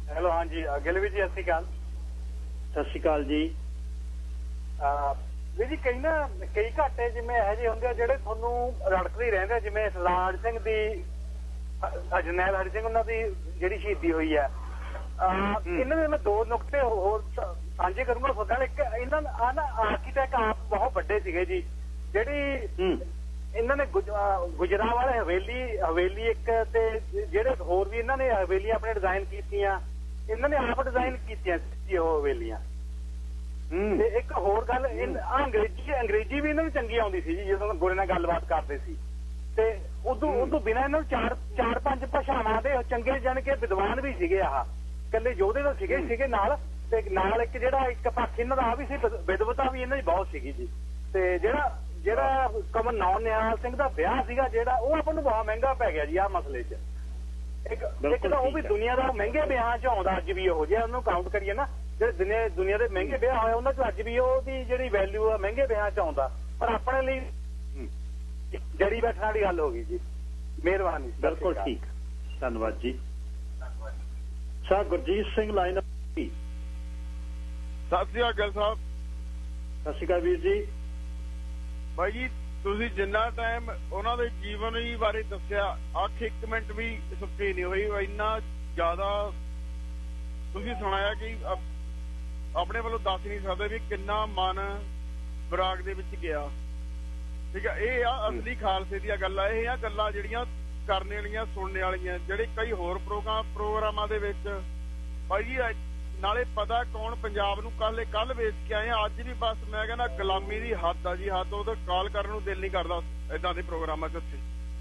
ਹੈਲੋ, ਹਾਂਜੀ ਗਿੱਲ ਵੀਰ ਜੀ, ਸਤਿ ਸ਼੍ਰੀ ਅਕਾਲ। ਸਤਿ ਸ਼੍ਰੀ ਅਕਾਲ ਜੀ। ਵੀਰ ਜੀ, ਕਈ ਘਾਟੇ ਜਿਵੇਂ ਇਹੋ ਜਿਹੇ ਹੁੰਦੇ ਆ ਜਿਹੜੇ ਤੁਹਾਨੂੰ ਰੜਕਦੇ ਹੀ ਰਹਿੰਦੇ, ਜਿਵੇਂ ਰਾਜ ਸਿੰਘ ਦੀ, ਜਰਨੈਲ ਹਰੀ ਸਿੰਘ ਉਹਨਾਂ ਦੀ ਜਿਹੜੀ ਸ਼ਹੀਦੀ ਹੋਈ ਹੈ। ਇਹਨਾਂ ਦੇ ਮੈਂ ਦੋ ਨੁਕਤੇ ਹੋਰ ਸਾਂਝੇ ਕਰੂੰਗਾ ਤੁਹਾਡੇ ਨਾਲ। ਇੱਕ, ਇਹਨਾਂ ਨਾ ਆਰਕੀਟੈਕਟ ਆਪ ਬਹੁਤ ਵੱਡੇ ਸੀਗੇ ਜੀ, ਜਿਹੜੀ ਇਹਨਾਂ ਨੇ ਗੁਜਰਾਂਵਾਲਾ ਹਵੇਲੀ ਇੱਕ, ਤੇ ਜਿਹੜੇ ਹੋਰ ਵੀ ਇਹਨਾਂ ਨੇ ਹਵੇਲੀਆਂ ਆਪਣੇ ਡਿਜ਼ਾਈਨ ਕੀਤੀਆਂ, ਇਹਨਾਂ ਨੇ ਆਪ ਡਿਜ਼ਾਈਨ ਕੀਤੀਆਂ ਸੀ ਉਹ ਹਵੇਲੀਆਂ। ਤੇ ਇੱਕ ਹੋਰ ਗੱਲ, ਅੰਗਰੇਜ਼ੀ ਵੀ ਇਹਨਾਂ ਨੂੰ ਚੰਗੀ ਆਉਂਦੀ ਸੀ ਜੀ, ਜਦੋਂ ਗੋਰੇ ਨਾਲ ਗੱਲਬਾਤ ਕਰਦੇ ਸੀ। ਤੇ ਉਦੋਂ ਬਿਨਾਂ ਇਹਨਾਂ ਨੂੰ ਚਾਰ ਪੰਜ ਭਾਸ਼ਾਵਾਂ ਦੇ ਚੰਗੇ ਜਾਣ ਕੇ ਵਿਦਵਾਨ ਵੀ ਸੀਗੇ। ਆਹ ਇਕੱਲੇ ਯੋਧੇ ਤਾਂ ਸੀਗੇ ਨਾਲ, ਤੇ ਨਾਲ ਇੱਕ ਜਿਹੜਾ ਇੱਕ ਪੱਖ ਇਹਨਾਂ ਦਾ ਆ ਵੀ ਸੀ, ਵਿਦਵਤਾ ਵੀ ਇਹਨਾਂ ਦੀ ਬਹੁਤ ਸੀਗੀ ਜੀ। ਤੇ ਜਿਹੜਾ ਕਮਲ ਨਿਹਾਲ ਸਿੰਘ ਦਾ ਵਿਆਹ ਸੀਗਾ ਜਿਹੜਾ, ਉਹ ਆਪਾਂ ਨੂੰ ਬਹੁਤ ਮਹਿੰਗਾ ਪੈ ਗਿਆ ਜੀ ਆਹ ਮਸਲੇ 'ਚ। ਇੱਕ ਤਾਂ ਉਹ ਵੀ ਦੁਨੀਆ ਦਾ ਮਹਿੰਗੇ ਵਿਆਹਾਂ 'ਚ ਆਉਂਦਾ ਅੱਜ ਵੀ, ਉਹ ਜੇ ਉਹਨੂੰ ਕਾਊਂਟ ਕਰੀਏ ਨਾ, ਜਿਹੜੇ ਦੁਨੀਆ ਦੇ ਮਹਿੰਗੇ ਵਿਆਹ ਹੋਏ ਉਹਨਾਂ 'ਚ ਅੱਜ ਵੀ ਉਹਦੀ ਜਿਹੜੀ ਵੈਲਿਊ ਆ ਮਹਿੰਗੇ ਵਿਆਹਾਂ 'ਚ ਆਉਂਦਾ। ਪਰ ਆਪਣੇ ਲਈ ਜੜੀ ਬੈਠਣ ਵਾਲੀ ਗੱਲ ਹੋ ਗਈ ਜੀ। ਮਿਹਰਬਾਨੀ। ਬਿਲਕੁਲ ਠੀਕ, ਧੰਨਵਾਦ ਜੀ। Sir Gurjeet Singh line. ਸਤਿ ਸ਼੍ਰੀ ਅਕਾਲ ਸਾਹਿਬ। ਸਤਿ ਸ਼੍ਰੀ ਅਕਾਲ ਵੀਰ ਜੀ। ਭਾਈ ਜੀ, ਤੁਸੀਂ ਜਿੰਨਾ ਟਾਈਮ ਉਹਨਾਂ ਦੇ ਜੀਵਨ ਹੀ ਬਾਰੇ ਦੱਸਿਆ, ਅੱਖ ਇੱਕ ਮਿੰਟ ਵੀ ਸੁੱਕੀ ਨਹੀਂ ਹੋਈ। ਇੰਨਾ ਜ਼ਿਆਦਾ ਤੁਸੀਂ ਸੁਣਾਇਆ ਕਿ ਆਪਣੇ ਵੱਲੋਂ ਦੱਸ ਨਹੀਂ ਸਕਦੇ ਵੀ ਕਿੰਨਾ ਮਨ ਵਿਰਾਗ ਦੇ ਵਿੱਚ ਗਿਆ। ਠੀਕ ਹੈ, ਇਹ ਆ ਅਸਲੀ ਖਾਲਸੇ ਦੀਆਂ ਗੱਲਾਂ। ਇਹ ਆ ਗੱਲਾਂ ਜਿਹੜੀਆਂ ਕਰਨੇ ਵਾਲੀਆਂ, ਸੁਣਨੇ ਵਾਲੀਆਂ। ਜਿਹੜੇ ਕਈ ਹੋਰ ਪ੍ਰੋਗਰਾਮਾਂ ਦੇ ਵਿੱਚ ਭਾਈ ਜੀ ਨਾਲੇ ਪਤਾ ਕੌਣ ਪੰਜਾਬ ਨੂੰ ਕੱਲ ਵੇਚ ਕੇ ਆਏ ਆ। ਅੱਜ ਵੀ ਬਸ ਮੈਂ ਕਹਿੰਦਾ ਗੁਲਾਮੀ ਦੀ ਹੱਦ ਆ ਜੀ, ਹੱਦ। ਉਹਦਾ ਕਾਲ ਕਰਨ ਨੂੰ ਦਿਲ ਨਹੀਂ ਕਰਦਾ ਏਦਾਂ ਦੇ ਪ੍ਰੋਗਰਾਮਾਂ 'ਚ। ਉੱਥੇ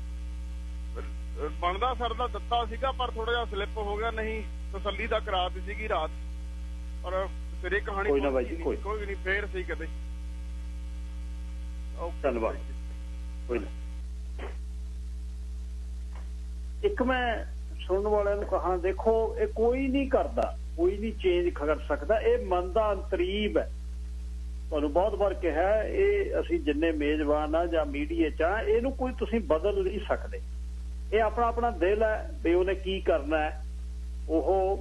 ਬਣਦਾ ਸਰਦਾ ਦਿੱਤਾ ਸੀਗਾ, ਪਰ ਥੋੜਾ ਜਿਹਾ ਸਲਿੱਪ ਹੋ ਗਿਆ। ਨਹੀਂ ਤਸੱਲੀ ਤਾਂ ਕਰਾਤੀ ਸੀਗੀ ਰਾਤ, ਪਰ ਤੇਰੀ ਕਹਾਣੀ ਕੋਈ ਨਹੀਂ। ਫੇਰ ਸਹੀ ਕਦੇ। ਧੰਨਵਾਦ। ਕੋਈ ਨਾ, ਇੱਕ ਮੈਂ ਸੁਣਨ ਵਾਲਿਆਂ ਨੂੰ ਕਹਾਂ, ਦੇਖੋ ਇਹ ਕੋਈ ਨਹੀਂ ਕਰਦਾ, ਕੋਈ ਨਹੀਂ ਚੇਂਜ ਕਰ ਸਕਦਾ। ਇਹ ਮਨ ਦਾ ਅੰਤਰੀਬ ਹੈ। ਤੁਹਾਨੂੰ ਬਹੁਤ ਵਾਰ ਕਿਹਾ, ਇਹ ਅਸੀਂ ਜਿੰਨੇ ਮੇਜ਼ਬਾਨ ਆ ਜਾਂ ਮੀਡੀਆ 'ਚ ਆ, ਇਹਨੂੰ ਕੋਈ ਤੁਸੀਂ ਬਦਲ ਨਹੀਂ ਸਕਦੇ। ਇਹ ਆਪਣਾ ਦਿਲ ਹੈ ਵੀ ਉਹਨੇ ਕੀ ਕਰਨਾ ਹੈ, ਉਹ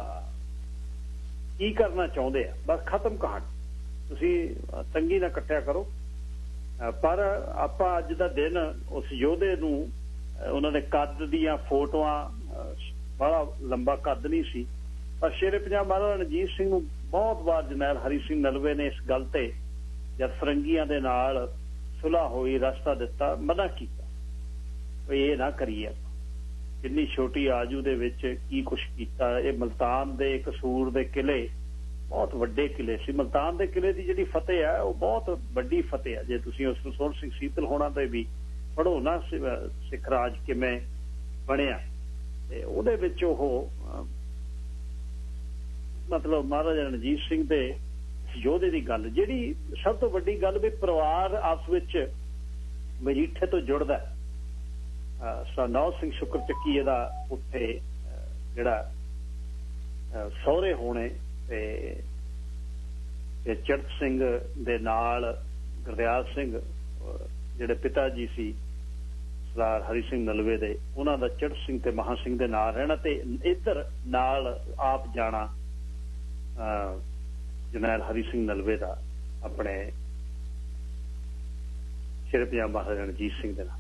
ਕੀ ਕਰਨਾ ਚਾਹੁੰਦੇ ਆ, ਬਸ ਖਤਮ ਕਹਾਣੀ। ਤੁਸੀਂ ਤੰਗੀ ਨਾ ਕੱਟਿਆ ਕਰੋ। ਪਰ ਆਪਾਂ ਅੱਜ ਦਾ ਦਿਨ ਉਸ ਯੋਧੇ ਨੂੰ, ਉਹਨਾਂ ਦੇ ਕੱਦ ਦੀਆਂ ਫੋਟੋਆਂ, ਬੜਾ ਲੰਬਾ ਕੱਦ ਨਹੀਂ ਸੀ, ਪਰ ਸ਼ੇਰੇ ਪੰਜਾਬ ਮਹਾਰਾਜਾ ਰਣਜੀਤ ਸਿੰਘ ਨੂੰ ਬਹੁਤ ਵਾਰ ਜਰਨੈਲ ਹਰੀ ਸਿੰਘ ਨਲਵੇ ਨੇ ਇਸ ਗੱਲ ਤੇ, ਜਦ ਫਰੰਗੀਆਂ ਦੇ ਨਾਲ ਸੁਲ੍ਹਾ ਹੋਈ, ਰਸਤਾ ਦਿੱਤਾ, ਮਨਾ ਕੀਤਾ ਵੀ ਇਹ ਨਾ ਕਰੀਏ। ਕਿੰਨੀ ਛੋਟੀ ਆਜੂ ਦੇ ਵਿੱਚ ਕੀ ਕੁਛ ਕੀਤਾ। ਇਹ ਮੁਲਤਾਨ ਦੇ ਕਸੂਰ ਦੇ ਕਿਲੇ ਬਹੁਤ ਵੱਡੇ ਕਿਲੇ ਸੀ। ਮੁਲਤਾਨ ਦੇ ਕਿਲੇ ਦੀ ਜਿਹੜੀ ਫਤਿਹ ਹੈ ਉਹ ਬਹੁਤ ਵੱਡੀ ਫਤਿਹ ਹੈ। ਜੇ ਤੁਸੀਂ ਉਸ ਨੂੰ ਸੋਹਣ ਸਿੰਘ ਸੀਤਲ ਹੋਣਾ ਤੇ ਵੀ ਪੜ੍ਹੋ ਨਾ, ਸਿੱਖ ਰਾਜ ਕਿਵੇਂ ਬਣਿਆ, ਤੇ ਉਹਦੇ ਵਿੱਚ ਉਹ ਮਤਲਬ ਮਹਾਰਾਜਾ ਰਣਜੀਤ ਸਿੰਘ ਦੇ ਯੋਧੇ ਦੀ ਗੱਲ, ਜਿਹੜੀ ਸਭ ਤੋਂ ਵੱਡੀ ਗੱਲ ਵੀ ਪਰਿਵਾਰ ਆਪਸ ਵਿੱਚ ਮਜੀਠੇ ਤੋਂ ਜੁੜਦਾ। ਸਰਨੌ ਸਿੰਘ ਸ਼ੁਕਰ ਚੱਕੀ ਇਹਦਾ ਉੱਥੇ ਜਿਹੜਾ ਸਹੁਰੇ ਹੋਣੇ, ਤੇ ਚੜਤ ਸਿੰਘ ਦੇ ਨਾਲ ਗੁਰਦਿਆਲ ਸਿੰਘ ਜਿਹੜੇ ਪਿਤਾ ਜੀ ਸੀ ਸਰਦਾਰ ਹਰੀ ਸਿੰਘ ਨਲਵੇ ਦੇ, ਉਹਨਾਂ ਦਾ ਚੜਤ ਸਿੰਘ ਤੇ ਮਹਾਂ ਸਿੰਘ ਦੇ ਨਾਲ ਰਹਿਣਾ, ਤੇ ਇੱਧਰ ਨਾਲ ਆਪ ਜਾਣਾ ਜਰਨੈਲ ਹਰੀ ਸਿੰਘ ਨਲਵੇ ਦਾ ਆਪਣੇ ਸ਼ੇਰੇ ਪੰਜਾਬ ਮਹਾਰਾਜਾ ਰਣਜੀਤ ਸਿੰਘ ਦੇ ਨਾਲ।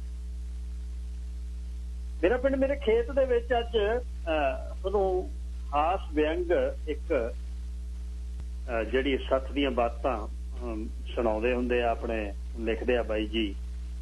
ਮੇਰਾ ਪਿੰਡ ਮੇਰੇ ਖੇਤ ਦੇ ਵਿੱਚ ਅੱਜ ਤੁਹਾਨੂੰ ਹਾਸ ਵਿਅੰਗ ਇੱਕ ਜਿਹੜੀ ਸੱਥ ਦੀਆਂ ਬਾਤਾਂ ਸੁਣਾਉਂਦੇ ਹੁੰਦੇ ਆ, ਆਪਣੇ ਲਿਖਦੇ ਆ ਬਾਈ ਜੀ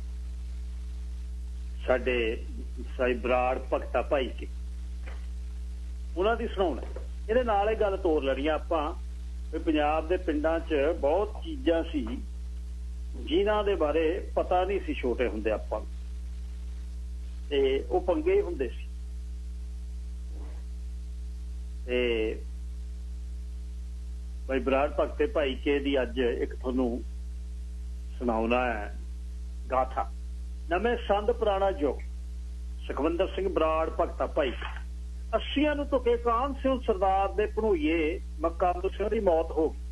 ਸਾਡੇ ਸਾਈ ਬਰਾੜ ਭਗਤਾ ਭਾਈ ਕੇ, ਉਹਨਾਂ ਦੀ ਸੁਣਾਉਣਾ। ਇਹਦੇ ਨਾਲ ਇਹ ਗੱਲ ਤੋਰ ਲੈਣੀ ਆਪਾਂ ਵੀ ਪੰਜਾਬ ਦੇ ਪਿੰਡਾਂ 'ਚ ਬਹੁਤ ਚੀਜ਼ਾਂ ਸੀ ਜਿਨ੍ਹਾਂ ਦੇ ਬਾਰੇ ਪਤਾ ਨਹੀਂ ਸੀ ਛੋਟੇ ਹੁੰਦੇ ਆਪਾਂ, ਤੇ ਉਹ ਪੰਗੇ ਹੁੰਦੇ ਸੀ। ਤੇ ਭਾਈ ਬਰਾੜ ਭਗਤੇ ਭਾਈ ਕੇ ਦੀ ਅੱਜ ਇੱਕ ਤੁਹਾਨੂੰ ਸੁਣਾਉਣਾ ਹੈ ਗਾਥਾ। ਨਵੇਂ ਸੰਦ ਪੁਰਾਣਾ ਯੁੱਗ, ਸੁਖਵਿੰਦਰ ਸਿੰਘ ਬਰਾੜ ਭਗਤਾ ਭਾਈ। 80 ਨੂੰ ਧੁਕੇ ਕਾਹਨ ਸਿੰਘ ਸਰਦਾਰ ਦੇ ਭਣੋਈਏ ਮਕੰਦ ਸਿੰਘ ਦੀ ਮੌਤ ਹੋ ਗਈ।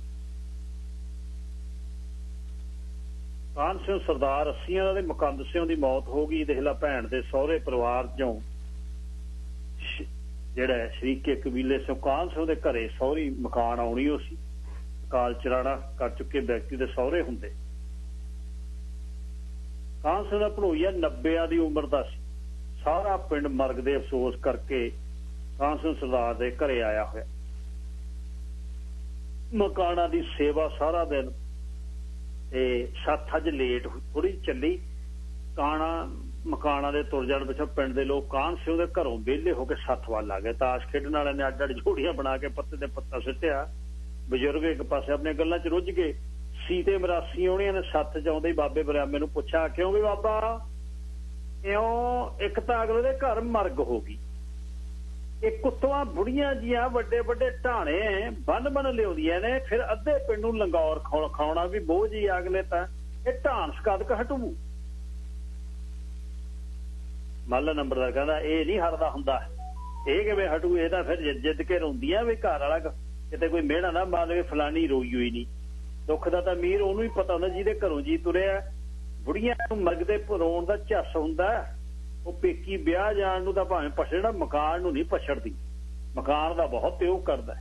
ਕਾਹਨ ਸਿੰਘ ਸਰਦਾਰ 80 ਦੇ ਮਕੰਦ ਸਿੰਘ ਦੀ ਮੌਤ ਹੋ ਗਈ। ਦੇਖ ਲਾ, ਭੈਣ ਦੇ ਸਹੁਰੇ ਪਰਿਵਾਰ ਚੋਂ ਜਿਹੜਾ ਸ਼ਰੀਕੇ ਕਬੀਲੇ ਸੋ ਕਾਹਨ ਸਿੰਘ ਦੇ ਘਰੇ ਸਹੁਰੀ ਮਕਾਨ ਆਉਣੀ ਉਹ ਸੀ। ਕਾਲ ਚਰਾਣਾ ਕਰ ਚੁੱਕੇ ਵਿਅਕਤੀ ਦੇ ਸਹੁਰੇ ਹੁੰਦੇ। ਕਾਹਨ ਸਿੰਘ ਦਾ ਭਣੋਈਆ 90 ਦੀ ਉਮਰ ਦਾ ਸੀ। ਸਾਰਾ ਪਿੰਡ ਮਰਗ ਦੇ ਅਫਸੋਸ ਕਰਕੇ ਕਾਹਨ ਸਿੰਘ ਸਰਦਾਰ ਦੇ ਘਰੇ ਆਇਆ ਹੋਇਆ। ਮਕਾਨਾਂ ਦੀ ਸੇਵਾ ਸਾਰਾ ਦਿਨ ਤੇ ਸੱਤ ਅੱਜ ਲੇਟ ਥੋੜੀ ਚੱਲੀ। ਮਕਾਨਾਂ ਦੇ ਤੁਰ ਜਾਣ ਪਿੱਛੋਂ ਪਿੰਡ ਦੇ ਲੋਕ ਕਾਹਨ ਸਿੰਘ ਦੇ ਘਰੋਂ ਵਿਹਲੇ ਹੋ ਕੇ ਸੱਥ ਵੱਲ ਆ ਗਏ। ਤਾਸ਼ ਖੇਡਣ ਵਾਲਿਆਂ ਨੇ ਅੱਡ ਅੱਡ ਜੋੜੀਆਂ ਬਣਾ ਕੇ ਪੱਤੇ ਤੇ ਪੱਤਾ ਸਿੱਟਿਆ। ਬਜ਼ੁਰਗ ਇੱਕ ਪਾਸੇ ਆਪਣੀਆਂ ਗੱਲਾਂ 'ਚ ਰੁੱਝ ਗਏ। ਸੀਤੇ ਮਰਾਸੀ ਆਉਣੀਆਂ ਨੇ ਸੱਥ 'ਚ ਆਉਂਦੇ ਬਾਬੇ ਬਰਿਆਮੇ ਨੂੰ ਪੁੱਛਿਆ, ਕਿਉਂ ਵੀ ਬਾਬਾ ਇਉਂ? ਇੱਕ ਤਾਂ ਅਗਲੇ ਦੇ ਘਰ ਮਰਗ ਹੋ ਗਈ, ਇਹ ਕੁੱਤਵਾਂ ਬੁੜੀਆਂ ਜੀਆਂ ਵੱਡੇ ਵੱਡੇ ਢਾਣੇ ਬੰਨ ਲਿਆਉਂਦੀਆਂ ਨੇ, ਫਿਰ ਅੱਧੇ ਪਿੰਡ ਨੂੰ ਲੰਗੌਰ ਖਾਉਣਾ ਵੀ ਬੋਝ ਹੀ ਅਗਲੇ ਤਾਂ ਇਹ ਢਾਣ ਸਕਦਕ ਹਟੂ। ਮੱਲ ਨੰਬਰਦਾਰ ਕਹਿੰਦਾ ਇਹ ਨਹੀਂ ਹਟਦਾ ਹੁੰਦਾ, ਇਹ ਕਿਵੇਂ ਹਟੂ? ਇਹ ਤਾਂ ਫਿਰ ਜਿੱਦ ਕੇ ਰੋਂਦੀਆਂ ਵੀ ਘਰ ਵਾਲਾ ਕਿਤੇ ਕੋਈ ਮਿਹਣਾ ਨਾ ਮਾਰ ਲਵੇ, ਫਲਾਨੀ ਰੋਈ ਹੋਈ ਨਹੀਂ। ਦੁੱਖ ਦਾ ਤਾਂ ਅਮੀਰ ਉਹਨੂੰ ਹੀ ਪਤਾ ਹੁੰਦਾ ਜਿਹਦੇ ਘਰੋਂ ਜੀ ਤੁਰਿਆ। ਬੁੜੀਆਂ ਨੂੰ ਮਰਗ ਦੇ ਰੋਣ ਦਾ ਝੱਸ ਹੁੰਦਾ। ਉਹ ਪੇਕੀ ਵਿਆਹ ਜਾਣ ਨੂੰ ਤਾਂ ਭਾਵੇਂ ਪਛੜਨਾ, ਮਕਾਨ ਨੂੰ ਨਹੀਂ ਪਛੜਦੀ। ਮਕਾਨ ਦਾ ਬਹੁਤ ਪਿਓ ਕਰਦਾ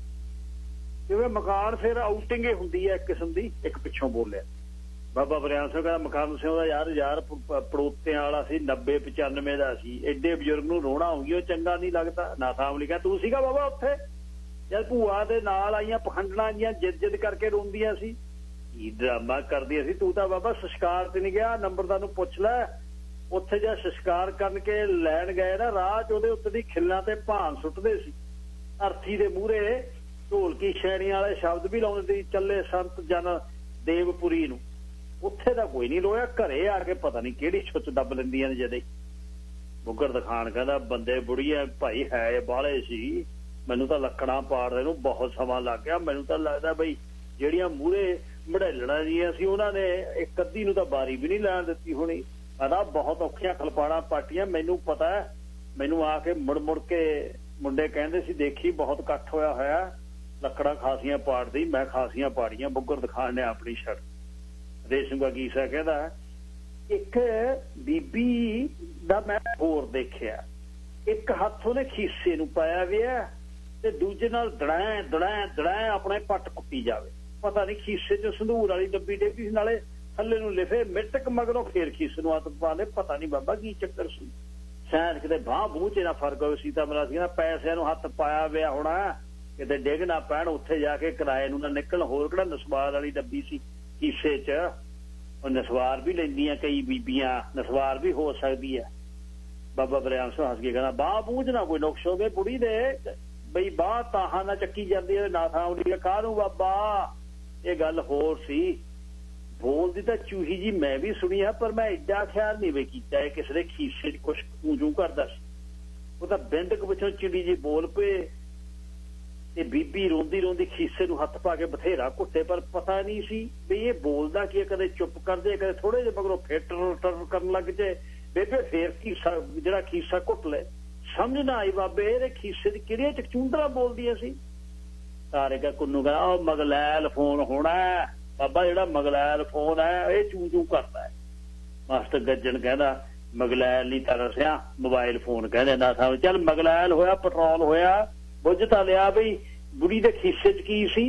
ਕਿਉਂਕਿ ਮਕਾਨ ਫਿਰ ਆਊਟਿੰਗ ਹੀ ਹੁੰਦੀ ਹੈ ਇੱਕ ਕਿਸਮ ਦੀ। ਇੱਕ ਪਿੱਛੋਂ ਬੋਲਿਆ ਬਾਬਾ ਬਰਿਆਮ ਸਿੰਘ ਕਹਿੰਦਾ ਮਕਾਨ ਸਿੰਘ ਦਾ ਯਾਰ ਪੜੋਤਿਆਂ ਵਾਲਾ ਸੀ, 90-95 ਦਾ ਸੀ। ਐਡੇ ਬਜ਼ੁਰਗ ਨੂੰ ਰੋਣਾ ਹੋਊਗੀ, ਉਹ ਚੰਗਾ ਨਹੀਂ ਲੱਗਦਾ। ਨਾਥਾਮਲੀ ਕਹਿੰਦਾ ਤੂੰ ਸੀਗਾ ਬਾਬਾ ਉੱਥੇ ਜਦ ਭੂਆ ਦੇ ਨਾਲ ਆਈਆਂ ਪਖੰਡਣਾ ਜੀਆਂ ਜਿੱਦ ਕਰਕੇ ਰੋਂਦੀਆਂ ਸੀ, ਕੀ ਡਰਾਮਾ ਕਰਦੀਆਂ ਸੀ? ਤੂੰ ਤਾਂ ਬਾਬਾ ਸੰਸਕਾਰ ਤੇ ਨਹੀਂ ਗਿਆ। ਨੰਬਰਦਾਰ ਨੂੰ ਪੁੱਛ ਲੈ। ਉੱਥੇ ਜਾਂ ਸੰਸਕਾਰ ਕਰਨ ਕੇ ਲੈਣ ਗਏ ਨਾ, ਰਾਹ 'ਚ ਉਹਦੇ ਉੱਤੇ ਦੀ ਖਿੱਲਾਂ ਤੇ ਭਾਨ ਸੁੱਟਦੇ ਸੀ। ਅਰਥੀ ਦੇ ਮੂਹਰੇ ਢੋਲਕੀ ਸ਼ੈਣੀਆਂ ਵਾਲੇ ਸ਼ਬਦ ਵੀ ਲਾਉਂਦੇ ਸੀ, ਚੱਲੇ ਸੰਤ ਜਨ ਦੇਵਪੁਰੀ ਨੂੰ। ਉੱਥੇ ਦਾ ਕੋਈ ਨਹੀਂ ਲੋਇਆ। ਘਰੇ ਆ ਕੇ ਪਤਾ ਨਹੀਂ ਕਿਹੜੀ ਛੁੱਚ ਦੱਬ ਲੈਂਦੀਆਂ ਨੇ ਜਦੇ। ਬੁੱਗਰ ਦਿਖਾਣ ਕਹਿੰਦਾ ਬੰਦੇ ਬੁੜੀਆਂ ਭਾਈ ਹੈ ਬਾਹਲੇ ਸੀ, ਮੈਨੂੰ ਤਾਂ ਲੱਕੜਾਂ ਪਾੜਦੇ ਨੂੰ ਬਹੁਤ ਸਮਾਂ ਲੱਗ ਗਿਆ। ਮੈਨੂੰ ਤਾਂ ਲੱਗਦਾ ਬਈ ਜਿਹੜੀਆਂ ਮੂਹਰੇ ਮੜੇਲਣਾ ਜੀਆਂ ਸੀ ਉਹਨਾਂ ਨੇ ਇੱਕ ਅੱਧੀ ਨੂੰ ਤਾਂ ਬਾਰੀ ਵੀ ਨਹੀਂ ਲੈਣ ਦਿੱਤੀ ਹੋਣੀ। ਕਹਿੰਦਾ ਬਹੁਤ ਔਖੀਆਂ ਖਲਪਾੜਾਂ ਪਾਟੀਆਂ, ਮੈਨੂੰ ਪਤਾ। ਮੈਨੂੰ ਆ ਕੇ ਮੁੜ ਕੇ ਮੁੰਡੇ ਕਹਿੰਦੇ ਸੀ ਦੇਖੀ ਬਹੁਤ ਇਕੱਠ ਹੋਇਆ, ਲੱਕੜਾਂ ਖਾਸੀਆਂ ਪਾੜਦੀ। ਮੈਂ ਖਾਸੀਆਂ ਪਾੜੀਆਂ। ਬੁੱਗਰ ਦਿਖਾਣ ਨੇ ਆਪਣੀ ਸ਼ਰਟ ਰੇਸ਼ਮ ਗੀਸਾ ਕਹਿੰਦਾ ਇੱਕ ਬੀਬੀ ਦਾ ਮੈਂ ਹੋਰ ਦੇਖਿਆ, ਇੱਕ ਹੱਥ ਉਹਨੇ ਖੀਸੇ ਨੂੰ ਪਾਇਆ ਵਿਆ ਤੇ ਦੂਜੇ ਨਾਲ ਦੜਾਂ ਆਪਣੇ ਪੱਟ ਕੁੱਟੀ ਜਾਵੇ। ਪਤਾ ਨਹੀਂ ਖੀਸੇ 'ਚ ਸੰਧੂਰ ਵਾਲੀ ਡੱਬੀ ਡੇਬੀ ਨਾਲੇ ਥੱਲੇ ਨੂੰ ਲਿਖੇ ਮਿੱਟਕ ਮਗਰੋਂ ਫੇਰ ਖੀਸੇ ਨੂੰ ਹੱਥ ਪਾ ਲੈ। ਪਤਾ ਨਹੀਂ ਬਾਬਾ ਕੀ ਚੱਕਰ ਸੀ। ਸ਼ਾਇਦ ਕਿਤੇ ਬਾਂਹ ਬੂਹ 'ਚ ਨਾ ਫਰਕ ਹੋਵੇ। ਸੀਤਾ ਮਰਾਸੀ ਕਹਿੰਦਾ ਪੈਸਿਆਂ ਨੂੰ ਹੱਥ ਪਾਇਆ ਵਿਆ ਹੋਣਾ, ਕਿਤੇ ਡਿੱਗ ਨਾ ਪੈਣ, ਉੱਥੇ ਜਾ ਕੇ ਕਿਰਾਏ ਨੂੰ ਨਾ ਨਿਕਲ। ਹੋਰ ਕਿਹੜਾ ਨਸਵਾਰ ਵਾਲੀ ਡੱਬੀ ਸੀ ਖੀਸੇ 'ਚ? ਉਹ ਨਸਵਾਰ ਵੀ ਲੈਂਦੀਆਂ ਕਈ ਬੀਬੀਆਂ, ਨਸਵਾਰ ਵੀ ਹੋ ਸਕਦੀ ਹੈ। ਬਾਬਾ ਬਰਿਆਮ ਸਿੰਘ ਹੱਸ ਕੇ ਕਹਿੰਦਾ ਬਾਂਹ ਬੂਝ ਨਾ ਕੋਈ ਨੁਕਸ ਹੋਵੇ ਬੁੜੀ ਦੇ, ਬਈ ਬਾਂਹ ਤਾਹਾਂ ਨਾ ਚੱਕੀ ਜਾਂਦੀ ਹੈ। ਨਾ ਥਾਂ ਉਡੀ ਕਾਹਨੂੰ ਬਾਬਾ, ਇਹ ਗੱਲ ਹੋਰ ਸੀ। ਬੋਲਦੀ ਤਾਂ ਚੂਹੀ ਜੀ ਮੈਂ ਵੀ ਸੁਣੀ ਆ, ਪਰ ਮੈਂ ਏਡਾ ਖਿਆਲ ਨਹੀਂ ਵੇ ਕੀਤਾ ਇਹ ਕਿਸੇ ਦੇ ਖੀਸੇ 'ਚ ਕੁਛ ਕੂੰਜੂ ਕਰਦਾ ਸੀ। ਉਹ ਤਾਂ ਬਿੰਦਕ ਪਿੱਛੋਂ ਚਿੜੀ ਜੀ ਬੋਲ ਪਏ ਤੇ ਬੀਬੀ ਰੋਂਦੀ ਖੀਸੇ ਨੂੰ ਹੱਥ ਪਾ ਕੇ ਬਥੇਰਾ ਘੁੱਟੇ, ਪਰ ਪਤਾ ਨਹੀਂ ਸੀ ਵੀ ਇਹ ਬੋਲਦਾ ਕੀ। ਕਦੇ ਚੁੱਪ ਕਰ ਜੇ, ਕਦੇ ਥੋੜੇ ਜਿਹੇ ਮਗਰੋਂ ਫੇਰ ਟਰ ਕਰਨ ਲੱਗ ਜੇ। ਬੇਬੇ ਫੇਰ ਖੀਸਾ ਜਿਹੜਾ ਖੀਸਾ ਘੁੱਟ ਲੈ। ਸਮਝ ਨਾ ਆਈ ਬਾਬੇ ਇਹਦੇ ਖੀਸੇ ਦੀ ਕਿਹੜੀਆਂ ਚਕਚੂੰਦਰਾ ਬੋਲਦੀਆਂ ਸੀ। ਸਾਰੇ ਕਾ ਕੁੰਨੂ ਕਹਿੰਦਾ ਉਹ ਮਗਲੈਲ ਫੋਨ ਹੋਣਾ ਬਾਬਾ, ਜਿਹੜਾ ਮਗਲੈਲ ਫੋਨ ਹੈ ਇਹ ਚੂੰ ਕਰਦਾ ਹੈ। ਮਾਸਟਰ ਗੱਜਣ ਕਹਿੰਦਾ ਮਗਲੈਲ ਨਹੀਂ ਤਰਸਿਆ, ਮੋਬਾਈਲ ਫੋਨ ਕਹਿੰਦੇ ਨਾ ਸਮਝ। ਚੱਲ ਮਗਲੈਲ ਹੋਇਆ, ਪੈਟਰੋਲ ਹੋਇਆ, ਬੁੱਝ ਤਾਂ ਲਿਆ ਬਈ ਬੁੜੀ ਦੇ ਖੀਸੇ 'ਚ ਕੀ ਸੀ।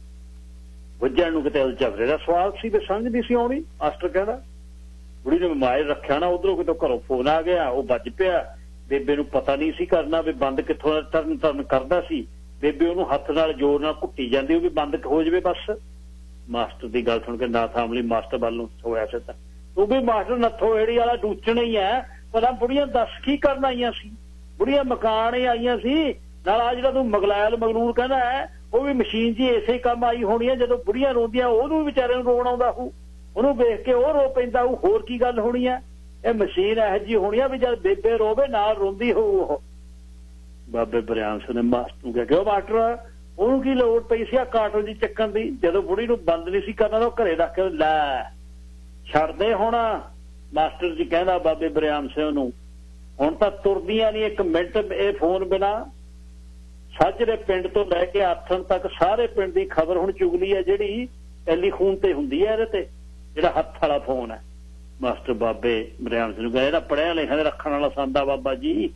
ਬੁੱਝਣ ਨੂੰ ਕਿਤੇ ਉਲਝਵਰੇ ਦਾ ਸਵਾਲ ਸੀ ਤੇ ਸਮਝ ਨਹੀਂ ਸੀ ਆਉਣੀ। ਮਾਸਟਰ ਕਹਿੰਦਾ ਬੁੜੀ ਨੇ ਮੋਬਾਈਲ ਰੱਖਿਆ ਨਾ, ਉਧਰੋਂ ਕਿਤੋਂ ਘਰੋਂ ਫੋਨ ਆ ਗਿਆ, ਉਹ ਵੱਜ ਪਿਆ। ਬੇਬੇ ਨੂੰ ਪਤਾ ਨਹੀਂ ਸੀ ਕਰਨਾ ਵੀ ਬੰਦ ਕਿੱਥੋਂ ਟਰਨ ਕਰਦਾ ਸੀ। ਬੇਬੇ ਉਹਨੂੰ ਹੱਥ ਨਾਲ ਜ਼ੋਰ ਨਾਲ ਘੁੱਟੀ ਜਾਂਦੀ, ਉਹ ਵੀ ਬੰਦ ਹੋ ਜਾਵੇ ਬਸ। ਮਾਸਟਰ ਦੀ ਗੱਲ ਸੁਣ ਕੇ ਨਾ ਥਾਮਲੀ ਮਾਸਟਰ ਵੱਲ ਨੂੰ ਹੋਇਆ ਸੀ। ਤਾਂ ਉਹ ਵੀ ਮਾਸਟਰ ਨੱਥੋ ਏੜੀ ਵਾਲਾ ਡੂਚਣਾ ਹੀ ਹੈ। ਪਤਾ ਬੁੜੀਆਂ ਦੱਸ ਕੀ ਕਰਨ ਆਈਆਂ ਸੀ? ਬੁੜੀਆਂ ਮਕਾਨ ਹੀ ਆਈਆਂ ਸੀ। ਨਾਲ ਆ ਜਿਹੜਾ ਤੂੰ ਮਗਲੈਲ ਮਗਲੂਰ ਕਹਿੰਦਾ ਹੈ, ਉਹ ਵੀ ਮਸ਼ੀਨ ਜੀ ਇਸੇ ਕੰਮ ਆਈ ਹੋਣੀ ਹੈ। ਜਦੋਂ ਬੁੜੀਆਂ ਰੋਂਦੀਆਂ ਉਹਨੂੰ ਵੀ ਵਿਚਾਰੇ ਨੂੰ ਰੋਣ ਆਉਂਦਾ ਹੋਊ, ਉਹਨੂੰ ਵੇਖ ਕੇ ਉਹ ਰੋ ਪੈਂਦਾ ਹੋਊ। ਹੋਰ ਕੀ ਗੱਲ ਹੋਣੀ ਹੈ? ਇਹ ਮਸ਼ੀਨ ਇਹੋ ਜਿਹੀ ਹੋਣੀ ਆ ਵੀ ਜਦ ਬੇਬੇ ਰੋਵੇ ਨਾਲ ਰੋਂਦੀ ਹੋਊ ਉਹ। ਬਾਬੇ ਬਰਿਆਮ ਸਿੰਘ ਨੇ ਮਾਸਟਰ ਨੂੰ ਕਿਹਾ ਮਾਸਟਰ ਉਹਨੂੰ ਕੀ ਲੋੜ ਪਈ ਸੀ ਆ ਕਾਟਨ ਦੀ ਚੱਕਣ ਦੀ? ਜਦੋਂ ਬੁੜੀ ਨੂੰ ਬੰਦ ਨਹੀਂ ਸੀ ਕਰਨਾ ਤਾਂ ਉਹ ਘਰੇ ਰੱਖ ਕੇ ਲੈ ਛੱਡਦੇ। ਹੁਣ ਮਾਸਟਰ ਜੀ ਕਹਿੰਦਾ ਬਾਬੇ ਬਰਿਆਮ ਸਿੰਘ ਨੂੰ ਹੁਣ ਤਾਂ ਤੁਰਦੀਆਂ ਨਹੀਂ ਇੱਕ ਮਿੰਟ ਇਹ ਫੋਨ ਬਿਨਾ। ਸਾਜਰੇ ਪਿੰਡ ਤੋਂ ਲੈ ਕੇ ਆਥਣ ਤੱਕ ਸਾਰੇ ਪਿੰਡ ਦੀ ਖਬਰ ਹੁਣ ਚੁਗਲੀ ਹੈ ਜਿਹੜੀ ਟੈਲੀਫੋਨ ਤੇ ਹੁੰਦੀ ਹੈ, ਇਹਦੇ ਤੇ ਜਿਹੜਾ ਹੱਥ ਵਾਲਾ ਫੋਨ ਹੈ। ਮਾਸਟਰ ਬਾਬੇ ਬਰਿਆਮ ਸਿੰਘ ਨੂੰ ਕਹਿੰਦਾ ਇਹਦਾ ਪੜ੍ਹਿਆ ਲਿਖਿਆ ਰੱਖਣ ਵਾਲਾ ਸੰਦਾ ਬਾਬਾ ਜੀ,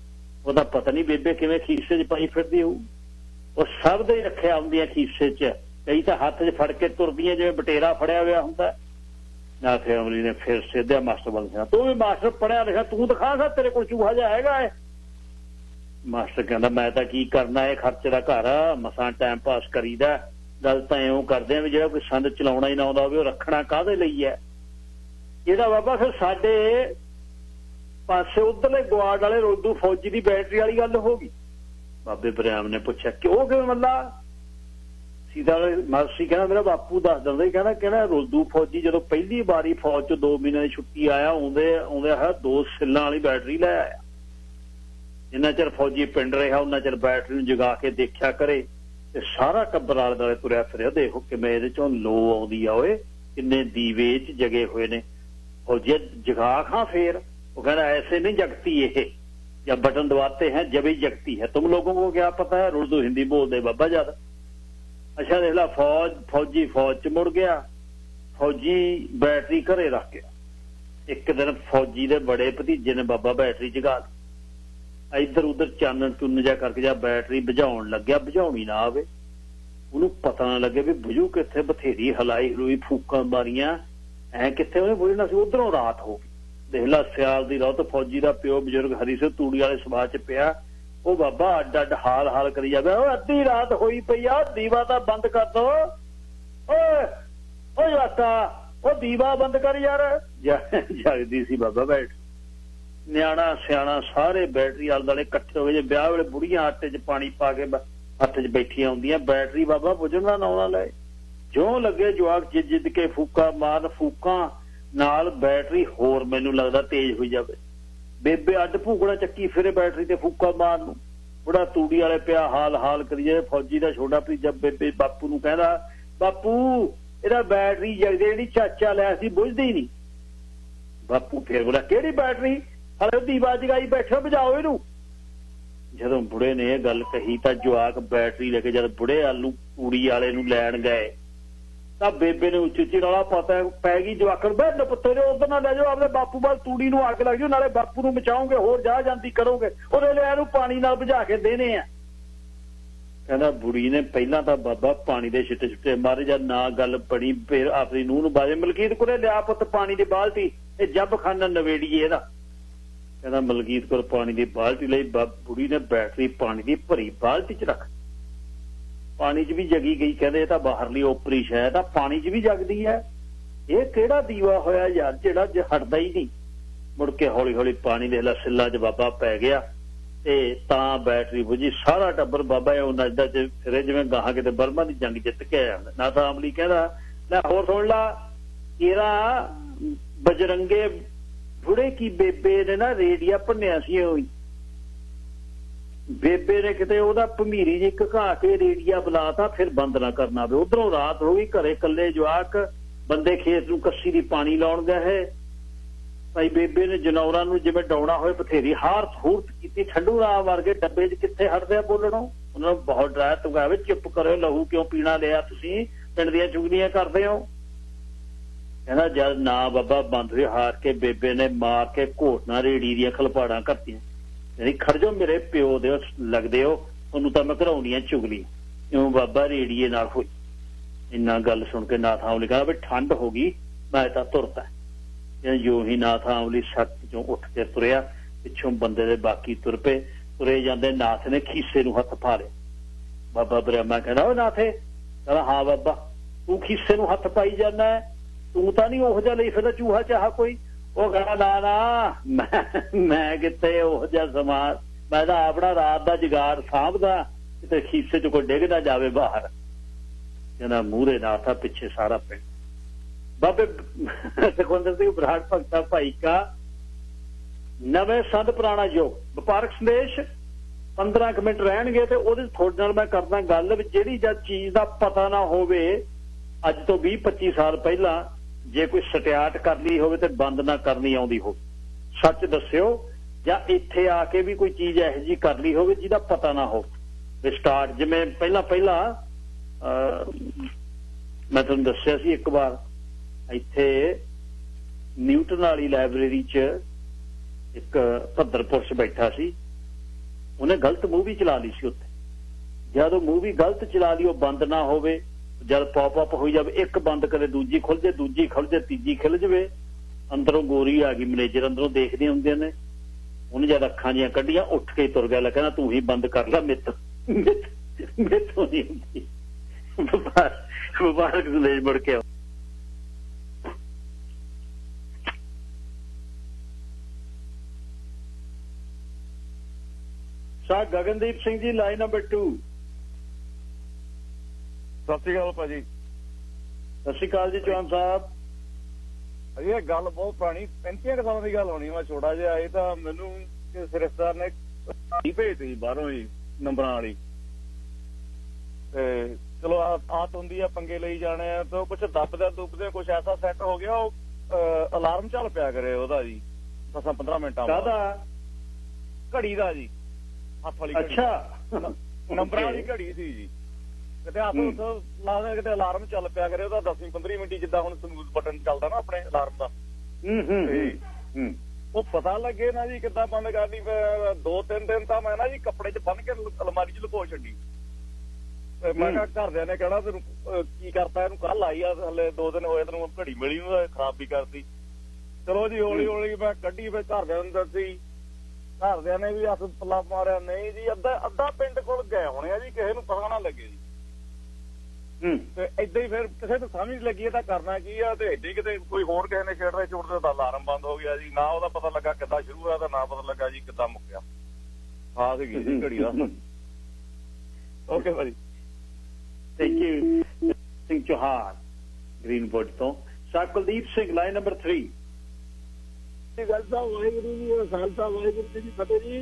ਉਹਦਾ ਪਤਾ ਨਹੀਂ ਬੇਬੇ ਕਿਵੇਂ ਖੀਸੇ 'ਚ ਪਾਈ ਫਿਰਦੀ ਹੋਊ। ਉਹ ਸਭ ਦੇ ਰੱਖਿਆ ਹੁੰਦੀਆਂ ਖੀਸੇ 'ਚ, ਕਈ ਤਾਂ ਹੱਥ 'ਚ ਫੜ ਕੇ ਤੁਰਦੀਆਂ ਜਿਵੇਂ ਬਟੇਰਾ ਫੜਿਆ ਹੋਇਆ ਹੁੰਦਾ। ਨਾਥੇ ਅਮਲੀ ਨੇ ਫਿਰ ਸਿੱਧਿਆ ਮਾਸਟਰ ਵੱਲ ਕਿਹਾ, ਤੂੰ ਵੀ ਮਾਸਟਰ ਪੜਿਆ ਲਿਖਿਆ, ਤੂੰ ਦਿਖਾ ਸਾ ਤੇਰੇ ਕੋਲ ਚੂਹਾ ਜਿਹਾ ਹੈਗਾ ਹੈ। ਮਾਸਟਰ ਕਹਿੰਦਾ ਮੈਂ ਤਾਂ ਕੀ ਕਰਨਾ, ਇਹ ਖਰਚੇ ਦਾ ਘਰ ਆ, ਮਸਾਂ ਟਾਈਮ ਪਾਸ ਕਰੀਦਾ। ਗੱਲ ਤਾਂ ਇਉਂ ਕਰਦੇ ਆ ਵੀ ਜਿਹੜਾ ਕੋਈ ਸੰਦ ਚਲਾਉਣਾ ਹੀ ਨਾ ਆਉਂਦਾ ਹੋਵੇ ਉਹ ਰੱਖਣਾ ਕਾਹਦੇ ਲਈ ਹੈ। ਇਹਦਾ ਬਾਬਾ ਫਿਰ ਸਾਡੇ ਪਾਸੇ ਉਧਰਲੇ ਗੁਆੜ ਵਾਲੇ ਰੋਡੂ ਫੌਜੀ ਦੀ ਬੈਟਰੀ ਵਾਲੀ ਗੱਲ ਹੋ ਗਈ। ਬਾਬੇ ਬਰਿਆਮ ਨੇ ਪੁੱਛਿਆ ਕਿਉਂ ਕਿਵੇਂ ਮੱਲਾ? ਸੀਤਾ ਮਾਸੀ ਕਹਿੰਦਾ ਮੇਰਾ ਬਾਪੂ ਦੱਸ ਦਿੰਦਾ ਹੀ, ਕਹਿੰਦਾ ਰੋਡੂ ਫੌਜੀ ਜਦੋਂ ਪਹਿਲੀ ਵਾਰੀ ਫੌਜ 'ਚ 2 ਮਹੀਨੇ ਦੀ ਛੁੱਟੀ ਆਇਆ, ਆਉਂਦੇ ਹੈ 2 ਸਿੱਲਾਂ ਵਾਲੀ ਬੈਟਰੀ ਲੈ ਆਇਆ। ਜਿੰਨਾ ਚਿਰ ਫੌਜੀ ਪਿੰਡ ਰਿਹਾ ਉਹਨਾਂ ਚਿਰ ਬੈਟਰੀ ਨੂੰ ਜਗਾ ਕੇ ਦੇਖਿਆ ਕਰੇ। ਤੇ ਸਾਰਾ ਟੱਬਰ ਆਲੇ ਦੁਆਲੇ ਤੁਰਿਆ ਫਿਰਿਆ, ਦੇਖੋ ਕਿਵੇਂ ਇਹਦੇ ਚੋਂ ਲੋ ਆਉਂਦੀ ਆ, ਓਏ ਕਿੰਨੇ ਦੀਵੇ 'ਚ ਜਗੇ ਹੋਏ ਨੇ। फौजी जगा खां फिर वो कहना ऐसे नहीं जगती ये, जब बटन दबाते हैं जब ही जगती है। तुम लोगों को क्या पता है, उर्दू हिंदी बोल दे बाबा ज्यादा। अच्छा देख ला फौजी फौज च मुड़ गया, फौजी बैटरी घरे रख गया। एक दिन फौजी दे बड़े भतीजे ने बाबा बैटरी जगा दी, इधर उधर चानन चुन जा करके जा बैटरी बुझाउण लग्या, बुझाउणी ना आवे, ਉਹਨੂੰ पता ना लगे भी बुझू किथे, बथेरी हलाई हलूई फूकां मारियां ऐ किथे ਉਹਨੇ बुझना सी। उधरों रात हो गई। देख ला सियाल दी रात फौजी दा प्यो बजुर्ग हरी सिंह तूड़ी वाले सभा च पिया, ਉਹ बाबा अड अड हाल हाल करी जावे, अद्धी रात होई पई आ, दीवा तां बंद कर दो, ओ जाता ओ दीवा बंद कर यार। जगदी सी बाबा बैठ, न्याणा सियाणा सारे बैटरी आले दुआले इकट्ठे हो गए। जे ब्याह वेले बुढ़ियां आटे च पानी पा के हथ च बैठियां होंदियां, बैटरी बाबा बुझण दा नाम ना ले। ज्यों लगे जवाक जिद जिद के फूका मार, फूकां नाल बैटरी होर मैनू लगदा तेज होई जावे। बेबे अड भूकड़ा चक्की फिरे बैटरी ते फूका मार नूं, बड़ा तूड़ी वाले पिया हाल हाल करी जाए। फौजी दा छोटा भतीजा बेबे बापू नूं कहंदा, बापू ਇਹਦਾ बैटरी जगदे ਜਿਹੜੀ ਚਾਚਾ ਲਿਆ ਸੀ बुझदी नहीं। बापू फिर बोला ਕਿਹੜੀ बैटरी, हले दीवा जगाई बैठा, बुझाओ ਇਹਨੂੰ। ਜਦੋਂ ਬੁੜੇ ਨੇ ਇਹ ਗੱਲ ਕਹੀ ਤਾਂ ਜਵਾਕ बैटरी लेके जद ਬੁੜੇ ਆਲੂ ਤੂੜੀ ਵਾਲੇ ਨੂੰ ਲੈਣ ਗਏ ਤਾਂ ਬੇਬੇ ਨੇ ਉੱਚੀ ਉੱਚੀ ਰੌਲਾ ਪਤਾ ਪੈ ਗਈ ਜਵਾਕਣ, ਬੈ ਪੁੱਤਰ ਉਧਰ ਨਾ ਲੈ ਜਾਓ, ਆਪਣੇ ਬਾਪੂ ਵੱਲ ਤੂੜੀ ਨੂੰ ਅੱਗ ਲੱਗ ਜਾਓ, ਨਾਲੇ ਬਾਪੂ ਨੂੰ ਬਚਾਓਗੇ, ਹੋਰ ਜਾ ਜਾਂਦੀ ਕਰੋਗੇ, ਉਹਦੇ ਲਈ ਇਹਨੂੰ ਪਾਣੀ ਨਾਲ ਬੁਝਾ ਕੇ ਦੇਣੇ ਆ। ਕਹਿੰਦਾ ਬੁੜੀ ਨੇ ਪਹਿਲਾਂ ਤਾਂ ਬਾਬਾ ਪਾਣੀ ਦੇ ਛਿੱਟੇ ਛਿੱਟੇ ਮਾਰੇ, ਜਦ ਨਾ ਗੱਲ ਬਣੀ ਫਿਰ ਆਪਣੀ ਨੂੰਹ ਨੂੰ ਬਾਜੇ, ਮਲਕੀਤ ਕੋਲੇ ਲਿਆ ਪੁੱਤ ਪਾਣੀ ਦੀ ਬਾਲਟੀ, ਇਹ ਜੱਬ ਖਾਨਾ ਨਵੇੜੀਏ ਇਹਦਾ। ਕਹਿੰਦਾ ਮਲਕੀਤ ਕੋਲ ਪਾਣੀ ਦੀ ਬਾਲਟੀ ਲਈ, ਬੁੜੀ ਨੇ बैटरी ਪਾਣੀ ਦੀ ਭਰੀ ਬਾਲਟੀ ਚ ਰੱਖ, ਪਾਣੀ ਚ ਵੀ ਜਗੀ ਗਈ। ਕਹਿੰਦੇ ਇਹ ਤਾਂ ਬਾਹਰਲੀ ਓਪਰੀ ਸ਼ਾਇਦ ਆ, ਪਾਣੀ ਚ ਵੀ ਜਗਦੀ ਹੈ। ਇਹ ਕਿਹੜਾ ਦੀਵਾ ਹੋਇਆ ਯਾਰ ਜਿਹੜਾ ਹਟਦਾ ਹੀ ਨਹੀਂ। ਮੁੜ ਕੇ ਹੌਲੀ ਹੌਲੀ ਪਾਣੀ ਦੇ ਸਿੱਲਾ ਚ ਬਾਬਾ ਪੈ ਗਿਆ ਤੇ ਤਾਂ बैटरी ਬੁਝੀ। ਸਾਰਾ ਟੱਬਰ ਬਾਬਾ ਉਹ ਨੱਚਦਾ ਚ ਫਿਰੇ ਜਿਵੇਂ ਗਾਹਾਂ ਕਿਤੇ ਬਰਮਾ ਦੀ ਜੰਗ ਜਿੱਤ ਕੇ ਆਇਆ। ਨਾ ਤਾਂ ਅਮਲੀ ਕਹਿੰਦਾ ਲੈ ਹੋਰ ਸੁਣ ਲਾ, ਇਹਦਾ ਬਜਰੰਗੇ ਬੁੜੇ ਕੀ ਬੇਬੇ ਨੇ ਨਾ ਰੇਡੀਆ ਭੰਨਿਆ ਸੀ। ਹੋਈ ਬੇਬੇ ਨੇ ਕਿਤੇ ਉਹਦਾ ਭਮੀਰੀ ਜੀ ਘਾ ਕੇ ਰੇਡੀਆ ਬੁਲਾਤਾ, ਫਿਰ ਬੰਦ ਨਾ ਕਰਨਾ ਪਵੇ। ਉਧਰੋਂ ਰਾਤ ਹੋ ਗਈ, ਘਰੇ ਕੱਲੇ ਜਵਾਕ ਬੰਦੇ ਖੇਤ ਨੂੰ ਕੱਸੀ ਦੀ ਪਾਣੀ ਲਾਉਣ ਗਏ। ਭਾਈ ਬੇਬੇ ਨੇ ਜਨੌਰਾਂ ਨੂੰ ਜਿਵੇਂ ਡਾਉਣਾ ਹੋਏ ਬਥੇਰੀ ਹਾਰ ਹੂਰਤ ਕੀਤੀ, ਠੰਡੂ ਰਾਹ ਵਰਗੇ ਡੱਬੇ 'ਚ ਕਿੱਥੇ ਹਟਦੇ ਆ ਬੋਲਣੋਂ। ਉਹਨਾਂ ਨੂੰ ਬਹੁਤ ਡਰਾਇਆ ਧਮਕਾਇਆ, ਚੁੱਪ ਕਰੋ, ਲਹੂ ਕਿਉਂ ਪੀਣਾ ਲਿਆ ਤੁਸੀਂ, ਪਿੰਡ ਦੀਆਂ ਚੁਗਲੀਆਂ ਕਰਦੇ ਹੋ। ਕਹਿੰਦਾ ਜਦ ਨਾ ਬਾਬਾ ਬੰਦ ਹੋਏ, ਹਾਰ ਕੇ ਬੇਬੇ ਨੇ ਮਾਰ ਕੇ ਘੋਟਣਾ ਰੇੜੀ ਦੀਆਂ ਖਲਪਾੜਾਂ ਕਰਤੀਆਂ। ਖੜ ਜਾਓ ਮੇਰੇ ਪਿਓ ਦੇ ਲੱਗਦੇ ਹੋ, ਉਹਨੂੰ ਤਾਂ ਮੈਂ ਘਰਾਉਣੀਆਂ ਚੁਗਲੀ। ਇਉਂ ਬਾਬਾ ਰੇੜੀਏ ਨਾਲ ਹੋਈ। ਇੰਨਾ ਗੱਲ ਸੁਣ ਕੇ ਨਾਥ ਆਮਲੀ ਕਹਿੰਦਾ ਵੀ ਠੰਡ ਹੋ ਗਈ, ਮੈਂ ਤਾਂ ਤੁਰਤਾ। ਜੋ ਹੀ ਨਾਥ ਆਮਲੀ ਸੱਤ ਚੋਂ ਉੱਠ ਕੇ ਤੁਰਿਆ, ਪਿੱਛੋਂ ਬੰਦੇ ਦੇ ਬਾਕੀ ਤੁਰ ਪਏ। ਤੁਰੇ ਜਾਂਦੇ ਨਾਥ ਨੇ ਖੀਸੇ ਨੂੰ ਹੱਥ ਪਾ ਲਿਆ। ਬਾਬਾ ਬ੍ਰਹਮਾ ਕਹਿੰਦਾ ਉਹ ਨਾਥੇ, ਕਹਿੰਦਾ ਹਾਂ ਬਾਬਾ, ਤੂੰ ਖੀਸੇ ਨੂੰ ਹੱਥ ਪਾਈ ਜਾਂਦਾ, ਤੂੰ ਤਾਂ ਨਹੀਂ ਉਹੋ ਜਿਹਾ ਲਈ ਫਿਰਦਾ ਚੂਹਾ ਚਾਹਾ ਕੋਈ। ਉਹ ਕਹਿੰਦਾ ਨਾ ਮੈਂ ਕਿੱਥੇ ਉਹੋ ਜਿਹਾ ਸਮਾਨ, ਮੈਂ ਤਾਂ ਆਪਣਾ ਰਾਤ ਦਾ ਜੁਗਾੜ ਸਾਂਭਦਾ, ਕਿਤੇ ਖੀਸੇ ਚ ਕੋਈ ਡਿੱਗ ਨਾ ਜਾਵੇ ਬਾਹਰ। ਕਹਿੰਦਾ ਮੂਹਰੇ ਨਾਥਾ ਪਿੱਛੇ ਸਾਰਾ ਪਿੰਡ। ਬਾਬੇ ਸੁਖਵਿੰਦਰ ਸਿੰਘ ਬਰਾੜ ਭਗਤਾ ਭਾਈ ਕਾ ਨਵੇਂ ਸੰਦ ਪੁਰਾਣਾ ਯੋਗ ਵਪਾਰਕ ਸੰਦੇਸ਼ 15 ਕੁ ਮਿੰਟ ਰਹਿਣਗੇ ਤੇ ਉਹਦੇ ਤੁਹਾਡੇ ਨਾਲ ਮੈਂ ਕਰਦਾ ਗੱਲ ਵੀ ਜਿਹੜੀ ਜਦ ਚੀਜ਼ ਦਾ ਪਤਾ ਨਾ ਹੋਵੇ, ਅੱਜ ਤੋਂ 20-25 ਸਾਲ ਪਹਿਲਾਂ ਜੇ ਕੋਈ ਸਟਿਆਰਟ ਕਰ ਲਈ ਹੋਵੇ ਤੇ ਬੰਦ ਨਾ ਕਰਨੀ ਆਉਂਦੀ ਹੋਵੇ, ਸੱਚ ਦੱਸਿਓ। ਜਾਂ ਇੱਥੇ ਆ ਕੇ ਵੀ ਕੋਈ ਚੀਜ਼ ਇਹੋ ਜਿਹੀ ਕਰ ਲਈ ਹੋਵੇ ਜਿਹਦਾ ਪਤਾ ਨਾ ਹੋਵੇ ਸਟਾਰਟ। ਜਿਵੇਂ ਪਹਿਲਾਂ ਮੈਂ ਤੁਹਾਨੂੰ ਦੱਸਿਆ ਸੀ ਇੱਕ ਵਾਰ, ਇੱਥੇ ਨਿਊਟਨ ਵਾਲੀ ਲਾਇਬ੍ਰੇਰੀ 'ਚ ਇੱਕ ਭੱਦਰਪੁਰ 'ਚ ਬੈਠਾ ਸੀ ਉਹਨੇ ਗਲਤ ਮੂਵੀ ਚਲਾ ਲਈ ਸੀ ਉੱਥੇ। ਜਦ ਉਹ ਮੂਵੀ ਗਲਤ ਚਲਾ ਲਈ, ਉਹ ਬੰਦ ਨਾ ਹੋਵੇ, ਜਦ ਪੌਪ ਅਪ ਹੋਈ ਜਾਵੇ, ਇੱਕ ਬੰਦ ਕਰੇ ਦੂਜੀ ਖੁੱਲ ਜੇ, ਦੂਜੀ ਖੁੱਲ ਜੇ, ਤੀਜੀ ਖਿੱਲ ਜਾਵੇ, ਅੰਦਰੋਂ ਗੋਰੀ ਆ ਗਈ, ਮੈਨੇਜਰ ਅੰਦਰੋਂ ਦੇਖਦੇ ਹੁੰਦੇ ਨੇ, ਉਹਨੇ ਜਦ ਅੱਖਾਂ ਜੀਆਂ ਕੱਢੀਆਂ ਉੱਠ ਕੇ ਤੁਰ ਗਿਆ, ਕਹਿੰਦਾ ਤੂੰ ਹੀ ਬੰਦ ਕਰ ਲੈ, ਮੇਤੋਂ ਨਹੀਂ ਹੁੰਦੀ। ਵਪਾਰਕ ਦਲੇਜ ਮੁੜ ਕੇ ਸ਼ਾਹ ਗਗਨਦੀਪ ਸਿੰਘ ਜੀ, ਲਾਈਨ ਨੰਬਰ 2। ਸਤਿ ਸ਼੍ਰੀ ਅਕਾਲ ਭਾਜੀ। ਸਤਿ ਸ਼੍ਰੀ ਅਕਾਲ ਜੀ ਚੌਹਾਨ ਸਾਹਿਬ। ਇਹ ਗੱਲ ਬਹੁਤ ਪੁਰਾਣੀ 35 ਸਾਲਾਂ ਦੀ ਗੱਲ ਹੋਣੀ। ਮੈਂ ਛੋਟਾ ਜਿਹਾ ਇਹ ਤਾਂ ਮੈਨੂੰ ਕਿਸੇ ਰਿਸ਼ਤੇਦਾਰ ਨੇ ਭੇਜਤੀ ਬਾਹਰੋਂ ਹੀ ਨੰਬਰਾਂ ਵਾਲੀ, ਤੇ ਚਲੋ ਆਦਤ ਹੁੰਦੀ ਆ ਪੰਗੇ ਲਈ ਜਾਣੇ ਆ, ਤਾਂ ਕੁਛ ਦੱਬਦੇ ਦੁੱਬਦੇ ਕੁਛ ਐਸਾ ਸੈੱਟ ਹੋ ਗਿਆ, ਉਹ ਅਲਾਰਮ ਚੱਲ ਪਿਆ ਕਰੇ ਉਹਦਾ ਜੀ 10-15 ਮਿੰਟਾਂ ਬਾਅਦ। ਘੜੀ ਦਾ ਜੀ, ਹੱਥ ਵਾਲੀ। ਅੱਛਾ, ਨੰਬਰਾਂ ਵਾਲੀ ਘੜੀ ਸੀ ਜੀ। ਕਿਤੇ ਹੱਥ ਲਾ ਦੇ, ਕਿਤੇ ਅਲਾਰਮ ਚੱਲ ਪਿਆ ਕਰੇ ਉਹਦਾ 10-15 ਮਿੰਟ, ਜਿੱਦਾਂ ਹੁਣ ਸਨੂਜ਼ ਬਟਨ ਚੱਲਦਾ ਨਾ ਆਪਣੇ ਅਲਾਰਮ ਦਾ। ਉਹ ਪਤਾ ਲੱਗੇ ਨਾ ਜੀ ਕਿੱਦਾਂ ਬੰਦ ਕਰਨੀ। 2-3 ਦਿਨ ਤਾਂ ਮੈਂ ਨਾ ਜੀ ਕੱਪੜੇ 'ਚ ਬੰਨ ਕੇ ਅਲਮਾਰੀ 'ਚ ਲੁਕੋ ਛੱਡੀ। ਮੈਂ ਕਿਹਾ ਘਰਦਿਆਂ ਨੇ ਕਹਿਣਾ ਤੈਨੂੰ ਕੀ ਕਰਤਾ, ਇਹਨੂੰ ਕੱਲ ਆਈ ਆ, ਹਲੇ 2 ਦਿਨ ਹੋਏ ਤੈਨੂੰ ਘੜੀ ਮਿਲੀ, ਖਰਾਬ ਵੀ ਕਰਤੀ। ਚਲੋ ਜੀ ਹੌਲੀ ਹੌਲੀ ਮੈਂ ਕੱਢੀ, ਫਿਰ ਘਰਦਿਆਂ ਨੂੰ ਦੱਸੀ, ਘਰਦਿਆਂ ਨੇ ਵੀ ਹੱਥ ਪੱਲਾ ਮਾਰਿਆ। ਨਹੀਂ ਜੀ, ਅੱਧਾ ਪਿੰਡ ਕੋਲ ਗਏ ਹੋਣੇ ਆ ਜੀ, ਕਿਸੇ ਨੂੰ ਪਤਾ ਨਾ ਲੱਗੇ ਜੀ। ਤੇ ਏਦਾਂ ਹੀ ਫਿਰ ਕਿਸੇ ਨੂੰ ਸਮਝ ਲੱਗੀ ਇਹ ਤਾਂ ਕਰਨਾ ਕੀ ਆ, ਤੇ ਏਦਾਂ ਹੀ ਕਿਤੇ ਕੋਈ ਹੋਰ ਕਿਸੇ ਨੇ ਛੇੜਦੇ ਚੁੜਦੇ ਤਾਂ ਅਲਾਰਮ ਬੰਦ ਹੋ ਗਿਆ ਜੀ। ਨਾ ਉਹਦਾ ਪਤਾ ਲੱਗਾ ਕਿੱਦਾਂ ਸ਼ੁਰੂ ਹੋਇਆ, ਤਾਂ ਨਾ ਪਤਾ ਲੱਗਾ ਜੀ ਕਿੱਦਾਂ ਮੁੱਕਿਆ। ਖਾਸ ਗਈ ਜੀ ਘੜੀ ਦਾ। ਓਕੇ ਭਾਜੀ, thank you Singh Chauhan Greenwood ਤੋਂ। Shah Kuldeep Singh, line number 3। ਵਾਹਿਗੁਰੂ ਜੀ ਖਾਲਸਾ, ਵਾਹਿਗੁਰੂ ਜੀ ਦੀ ਫਤਿਹ ਜੀ।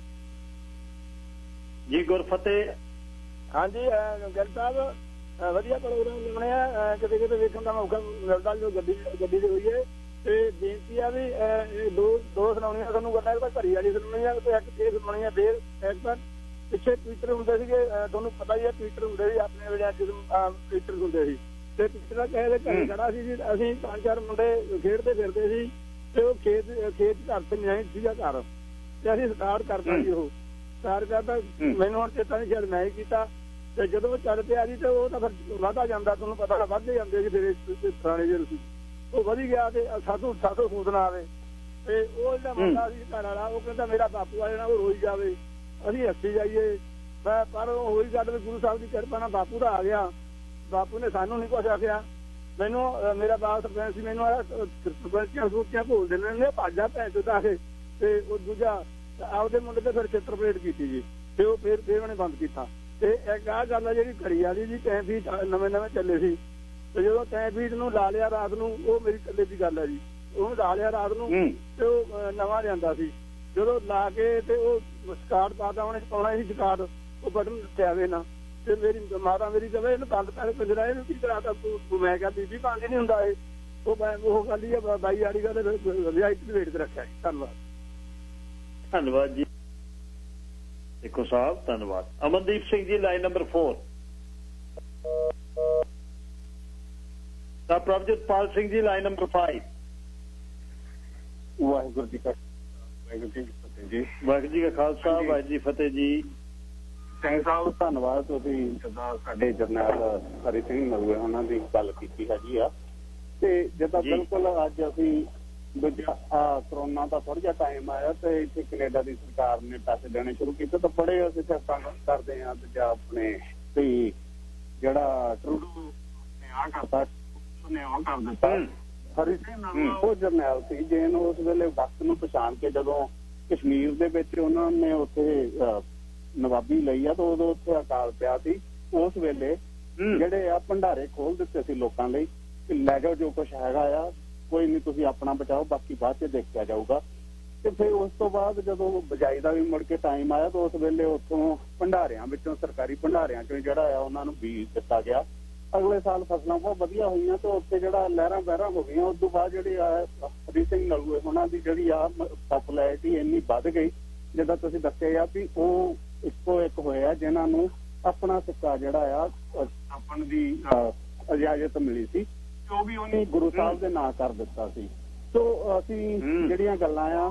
ਜੀ ਗੁਰਫਤਿਹ। ਹਾਂਜੀ ਗੱਲ ਸਾਹਿਬ, ਵਧੀਆ ਪ੍ਰੋਗਰਾਮ ਲਾਉਣੇ ਆ, ਕਿਤੇ ਕਿਤੇ ਵੇਖਣ ਦਾ ਮੌਕਾ ਮਿਲਦਾ ਜੋ ਗੱਡੀ ਦੇ ਹੋਈਏ। ਤੇ ਬੇਨਤੀ ਆ ਵੀ ਦੋ ਸੁਣਾਉਣੀਆਂ ਤੁਹਾਨੂੰ ਗੱਲਾਂ, ਇੱਕ ਘੜੀ ਵਾਲੀ ਸੁਣਾਉਣੀ ਆ, ਤੇ ਇੱਕ ਇਹ ਸੁਣਾਉਣੀ ਆ। ਫਿਰ ਇੱਕ ਤਾਂ ਪਿੱਛੇ ਟਵਿੱਟਰ ਹੁੰਦੇ ਸੀਗੇ, ਤੁਹਾਨੂੰ ਪਤਾ ਹੀ ਆ, ਟਵਿੱਟਰ ਹੁੰਦੇ ਸੀ ਆਪਣੇ ਵੇਲੇ, ਜਦੋਂ ਟਵਿੱਟਰ ਹੁੰਦੇ ਸੀ, ਤੇ ਟਵਿੱਟਰ ਕਿਸੇ ਦੇ ਘਰੇ ਖੜਾ ਸੀ ਜੀ। ਅਸੀਂ 5-4 ਮੁੰਡੇ ਖੇਡਦੇ ਫਿਰਦੇ ਸੀ, ਤੇ ਉਹ ਖੇਤ ਘਰ ਤੇ ਨਹੀਂ ਸੀਗਾ ਘਰ, ਤੇ ਅਸੀਂ ਸਟਾਰਟ ਕਰਤਾ ਸੀ। ਉਹ ਸਟਾਰਟ ਕਰਤਾ, ਮੈਨੂੰ ਹੁਣ ਚੇਤਾ ਨਹੀਂ, ਸ਼ਾਇਦ ਮੈਂ ਹੀ ਕੀਤਾ। ਤੇ ਜਦੋਂ ਚੱਲ ਪਿਆ ਜੀ, ਤੇ ਉਹ ਤਾਂ ਫਿਰ ਵਧਦਾ ਜਾਂਦਾ, ਤੁਹਾਨੂੰ ਪਤਾ ਵੱਧਦੇ ਜਾਂਦੇ ਜੀ। ਫਿਰ ਪੁਰਾਣੇ ਜਿਹੇ ਸੀ, ਉਹ ਵਧੀ ਗਿਆ, ਤੇ ਸਾਧੂ ਸੂਦ ਨਾ ਆਵੇ। ਤੇ ਉਹ ਜਿਹੜਾ ਮੁੰਡਾ ਸੀ ਘਰ ਵਾਲਾ, ਉਹ ਕਹਿੰਦਾ ਮੇਰਾ ਬਾਪੂ ਆ ਜਿਹੜਾ ਉਹ ਰੋਈ ਜਾਵੇ, ਅਸੀਂ ਹੱਸੀ ਜਾਈਏ। ਪਰ ਉਹ ਹੋਈ ਗੱਲ ਵੀ ਗੁਰੂ ਸਾਹਿਬ ਦੀ ਕਿਰਪਾ ਨਾਲ ਬਾਪੂ ਦਾ ਆ ਗਿਆ। ਬਾਪੂ ਨੇ ਸਾਨੂੰ ਨਹੀਂ ਕੁਛ ਆਖਿਆ। ਮੈਨੂੰ ਮੇਰਾ ਬਾਪ ਸਰਪੰਚ ਸੀ, ਮੈਨੂੰ ਸਰਪੰਚੀਆਂ ਸੂਚੀਆਂ ਭੁੱਲ ਦਿੰਦੇ ਨੇ, ਭਾਜਾ ਭੈਣ ਚੋਦ ਆ ਕੇ। ਤੇ ਉਹ ਦੂਜਾ ਆਪਦੇ ਮੁੰਡੇ ਤੇ ਫਿਰ ਚਿੱਤਰ ਪਲੇਟ ਕੀਤੀ ਜੀ, ਤੇ ਉਹ ਫਿਰ ਉਹਨੇ ਬੰਦ ਕੀਤਾ। ਤੇ ਇੱਕ ਆਹ ਗੱਲ ਆ ਜਿਹੜੀ ਘੜੀ ਵਾਲੀ ਜੀ, ਟਾਈਮ ਫੀਟ ਨਵੇਂ ਚੱਲੇ ਸੀ, ਤੇ ਜਦੋਂ ਟਾਈਮ ਫੀਟ ਨੂੰ ਲਾ ਲਿਆ ਰਾਤ ਨੂੰ, ਉਹ ਮੇਰੀ ਇਕੱਲੇ ਦੀ ਗੱਲ ਹੈ ਜੀ, ਉਹਨੂੰ ਲਾ ਲਿਆ ਰਾਤ ਨੂੰ, ਤੇ ਉਹ ਨਵਾਂ ਲਿਆਂਦਾ ਸੀ। ਜਦੋਂ ਲਾ ਕੇ ਤੇ ਉਹ ਸਕਾਟ ਪਾਤਾ, ਉਹਨੇ ਪਾਉਣਾ ਸੀ ਸਕਾਟ, ਉਹ ਬਟਨ ਚੱਵੇ ਨਾ, ਤੇ ਮੇਰੀ ਮਾਤਾ ਮੇਰੀ ਕਹੇ ਇਹਨੂੰ ਬੰਦ ਪੈਸੇ ਪਿੰਜਰਾ, ਇਹਨੂੰ ਕੀ ਕਰਾਤਾ ਤੂੰ। ਮੈਂ ਕਿਹਾ ਬੀਬੀ ਬੰਦ ਨਹੀਂ ਹੁੰਦਾ ਇਹ, ਉਹ ਗੱਲ ਹੀ ਆ ਬਾਈ ਵਾਲੀ ਗੱਲ, ਰਿਆਇਤ ਵੇਟ ਤੇ ਰੱਖਿਆ ਜੀ। ਧੰਨਵਾਦ ਜੀ ਦੇਖੋ ਸਾਹਿਬ, ਧੰਨਵਾਦ। Amandeep Singh ji, line number 4। ਤਾਂ ਪ੍ਰਭਜੋਤਪਾਲ ਸਿੰਘ ਜੀ, ਲਾਈਨ ਨੰਬਰ 5। ਵਾਹਿਗੁਰੂ ਜੀ ਕਾ ਫਤਿਹ ਜੀ। ਵਾਹਿਗੁਰੂ ਜੀ ਕਾ ਖਾਲਸਾ, ਵਾਹਿਗੁਰੂ ਜੀ ਫਤਿਹ ਜੀ। ਸਿੰਘ ਸਾਹਿਬ ਧੰਨਵਾਦ, ਤੁਸੀਂ ਜਿੱਦਾਂ ਸਾਡੇ ਜਰਨੈਲ ਹਰੀ ਸਿੰਘ ਨਲੂਏ ਉਹਨਾਂ ਦੀ ਗੱਲ ਕੀਤੀ ਹੈਗੀ ਆ। ਤੇ ਜਿੱਦਾਂ ਬਿਲਕੁਲ ਅੱਜ ਅਸੀਂ ਦੂਜਾ ਕਰੋਨਾ ਦਾ ਥੋੜਾ ਜਿਹਾ ਟਾਈਮ ਆਇਆ, ਤੇ ਇੱਥੇ ਕੈਨੇਡਾ ਦੀ ਸਰਕਾਰ ਨੇ ਪੈਸੇ ਦੇਣੇ ਸ਼ੁਰੂ ਕੀਤੇ, ਤਾਂ ਬੜੇ ਅਸੀਂ ਤੰਗ ਕਰਦੇ ਹਾਂ। ਦੂਜਾ ਆਪਣੇ ਵੀ ਜਿਹੜਾ ਟਰੂਡੋ ਨੇ ਆਹ ਕਰਤਾ, ਉਹਨੇ ਉਹ ਕਰ ਦਿੱਤਾ। ਹਰੀ ਸਿੰਘ ਨਲੂਆ ਉਹ ਜਰਨੈਲ ਸੀ, ਜਿਹਨੂੰ ਉਸ ਵੇਲੇ ਵਕਤ ਨੂੰ ਪਛਾਣ ਕੇ ਜਦੋਂ ਕਸ਼ਮੀਰ ਦੇ ਵਿੱਚ ਉਹਨਾਂ ਨੇ ਉੱਥੇ ਨਵਾਬੀ ਲਈ ਆ, ਤਾਂ ਉਦੋਂ ਉੱਥੇ ਅਕਾਲ ਪਿਆ ਸੀ। ਉਸ ਵੇਲੇ ਜਿਹੜੇ ਆ ਭੰਡਾਰੇ ਖੋਲ ਦਿੱਤੇ ਸੀ ਲੋਕਾਂ ਲਈ, ਕਿ ਲੈ ਜਾਓ ਜੋ ਕੁਛ ਹੈਗਾ ਆ, ਕੋਈ ਨਹੀਂ, ਤੁਸੀਂ ਆਪਣਾ ਬਚਾਓ, ਬਾਕੀ ਬਾਅਦ ਚ ਦੇਖਿਆ ਜਾਊਗਾ। ਤੇ ਫਿਰ ਉਸ ਤੋਂ ਬਾਅਦ ਜਦੋਂ ਬਜਾਈ ਦਾ ਵੀ ਮੁੜ ਕੇ ਟਾਈਮ ਆਇਆ, ਤਾਂ ਉਸ ਵੇਲੇ ਉੱਥੋਂ ਭੰਡਾਰਿਆਂ ਵਿੱਚੋਂ, ਸਰਕਾਰੀ ਭੰਡਾਰਿਆਂ ਚੋਂ ਜਿਹੜਾ ਆ ਉਹਨਾਂ ਨੂੰ ਬੀਜ ਦਿੱਤਾ ਗਿਆ। ਅਗਲੇ ਸਾਲ ਫਸਲਾਂ ਬਹੁਤ ਵਧੀਆ ਹੋਈਆਂ, ਤੇ ਉੱਥੇ ਜਿਹੜਾ ਲਹਿਰਾਂ ਬਹਿਰਾਂ ਹੋ ਗਈਆਂ। ਉਸ ਤੋਂ ਬਾਅਦ ਜਿਹੜੀ ਆ ਹਰੀ ਸਿੰਘ ਨਲੂਏ ਉਹਨਾਂ ਦੀ ਜਿਹੜੀ ਆ ਪਪੂਲੈਰਿਟੀ ਇੰਨੀ ਵੱਧ ਗਈ, ਜਿੱਦਾਂ ਤੁਸੀਂ ਦੱਸਿਆ ਆ ਵੀ ਉਹ ਇੱਕੋ ਇੱਕ ਹੋਇਆ ਜਿਨ੍ਹਾਂ ਨੂੰ ਆਪਣਾ ਸਿੱਕਾ ਜਿਹੜਾ ਆ ਛਾਪਣ ਦੀ ਇਜਾਜ਼ਤ ਮਿਲੀ ਸੀ, ਉਹ ਵੀ ਉਹਨੇ ਗੁਰੂ ਸਾਹਿਬ ਦੇ ਨਾਂ ਕਰ ਦਿੱਤਾ ਸੀ। ਸੋ ਅਸੀਂ ਜਿਹੜੀਆਂ ਗੱਲਾਂ ਆ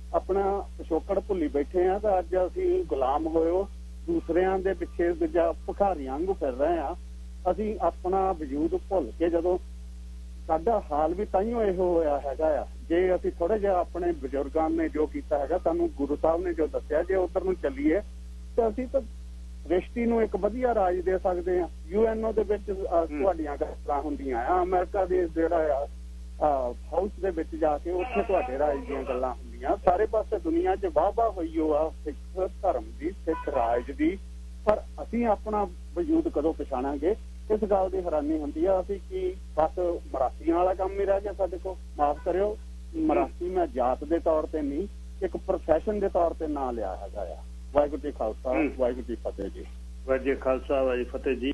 ਆਪਣਾ ਪਿਛੋਕੜ ਭੁੱਲੀ ਬੈਠੇ ਆ ਤਾਂ ਅੱਜ ਅਸੀਂ ਗੁਲਾਮ ਹੋਇਓ ਦੂਸਰਿਆਂ ਦੇ ਪਿੱਛੇ ਦੂਜਾ ਭਿਖਾਰੀਆਂ ਵਾਂਗੂ ਫਿਰ ਰਹੇ ਆ। ਅਸੀਂ ਆਪਣਾ ਵਜੂਦ ਭੁੱਲ ਕੇ ਜਦੋਂ ਸਾਡਾ ਹਾਲ ਵੀ ਤਾਈਓ ਇਹੋ ਹੋਇਆ ਹੈਗਾ ਆ। ਜੇ ਅਸੀਂ ਥੋੜਾ ਜਿਹਾ ਆਪਣੇ ਬਜ਼ੁਰਗਾਂ ਨੇ ਜੋ ਕੀਤਾ ਹੈਗਾ, ਸਾਨੂੰ ਗੁਰੂ ਸਾਹਿਬ ਨੇ ਜੋ ਦੱਸਿਆ, ਜੇ ਉਧਰ ਨੂੰ ਚੱਲੀਏ ਤਾਂ ਅਸੀਂ ਤਾਂ ਸ੍ਰਿਸ਼ਟੀ ਨੂੰ ਇੱਕ ਵਧੀਆ ਰਾਜ ਦੇ ਸਕਦੇ ਆ। UNO ਦੇ ਵਿੱਚ ਤੁਹਾਡੀਆਂ ਗੱਲਾਂ ਹੁੰਦੀਆਂ ਆ, ਅਮਰੀਕਾ ਦੇ ਜਿਹੜਾ ਆ ਹਾਊਸ ਦੇ ਵਿੱਚ ਜਾ ਕੇ ਉੱਥੇ ਤੁਹਾਡੇ ਰਾਜ ਦੀਆਂ ਗੱਲਾਂ ਹੁੰਦੀਆਂ। ਸਾਰੇ ਪਾਸੇ ਦੁਨੀਆ 'ਚ ਵਾਹ ਹੋਈ ਆ ਸਿੱਖ ਧਰਮ ਦੀ, ਸਿੱਖ ਰਾਜ ਦੀ, ਪਰ ਅਸੀਂ ਆਪਣਾ ਵਜੂਦ ਕਦੋਂ ਪਛਾਣਾਂਗੇ? ਇਸ ਗੱਲ ਦੀ ਹੈਰਾਨੀ ਹੁੰਦੀ ਆ। ਅਸੀਂ ਕੀ ਬਸ ਮਰਾਸੀਆਂ ਵਾਲਾ ਕੰਮ ਹੀ ਰਹਿ ਗਿਆ ਸਾਡੇ ਕੋਲ? ਮਾਫ ਕਰਿਓ, ਮਰਾਸੀ ਮੈਂ ਜਾਤ ਦੇ ਤੌਰ ਤੇ ਨਹੀਂ, ਇੱਕ ਪ੍ਰੋਫੈਸ਼ਨ ਦੇ ਤੌਰ ਤੇ ਨਾਂ ਲਿਆ ਹੈਗਾ ਆ। ਵਾਹਿਗੁਰੂ ਜੀ ਖਾਲਸਾ, ਵਾਹਿਗੁਰੂ ਜੀ ਫਤਿਹ ਜੀ। ਵਾਹਿਗੁਰੂ ਜੀ ਖਾਲਸਾ, ਵਾਹਿਗੁਰੂ ਫਤਿਹ ਜੀ।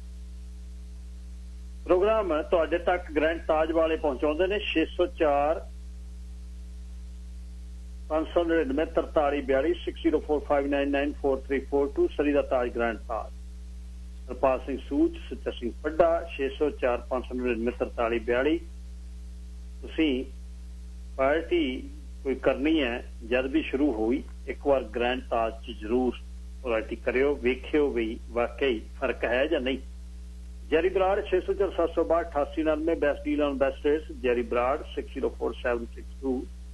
ਪ੍ਰੋਗਰਾਮ ਤੁਹਾਡੇ ਤੱਕ ਗ੍ਰੈਂਡ ਤਾਜ ਵਾਲੇ ਪਹੁੰਚਾਉਂਦੇ ਨੇ 604 599 4342 6045994342 ਸਰੀ ਦਾ ਤਾਜ ਗ੍ਰੈਂਡ ਤਾਜ। ਹਰਪਾਲ ਸਿੰਘ ਸੂਚ, ਸੁੱਚਾ ਸਿੰਘ ਪੱਡਾ 604 599 4342। ਤੁਸੀਂ ਪਾਰਟੀ ਕੋਈ ਕਰਨੀ ਹੈ ਜਦ ਵੀ ਸ਼ੁਰੂ ਹੋਈ ਇੱਕ ਵਾਰ ਗ੍ਰੈਂਡ ਤਾਜ 'ਚ ਜ਼ਰੂਰ ਪਾਰਟੀ ਕਰਿਓ, ਵੇਖਿਓ ਵੀ ਵਾਕਈ ਫਰਕ ਹੈ ਜਾਂ ਨਹੀਂ। Jerry Brar 604 762 8899 best deal on best rates. Jerry Brar 604762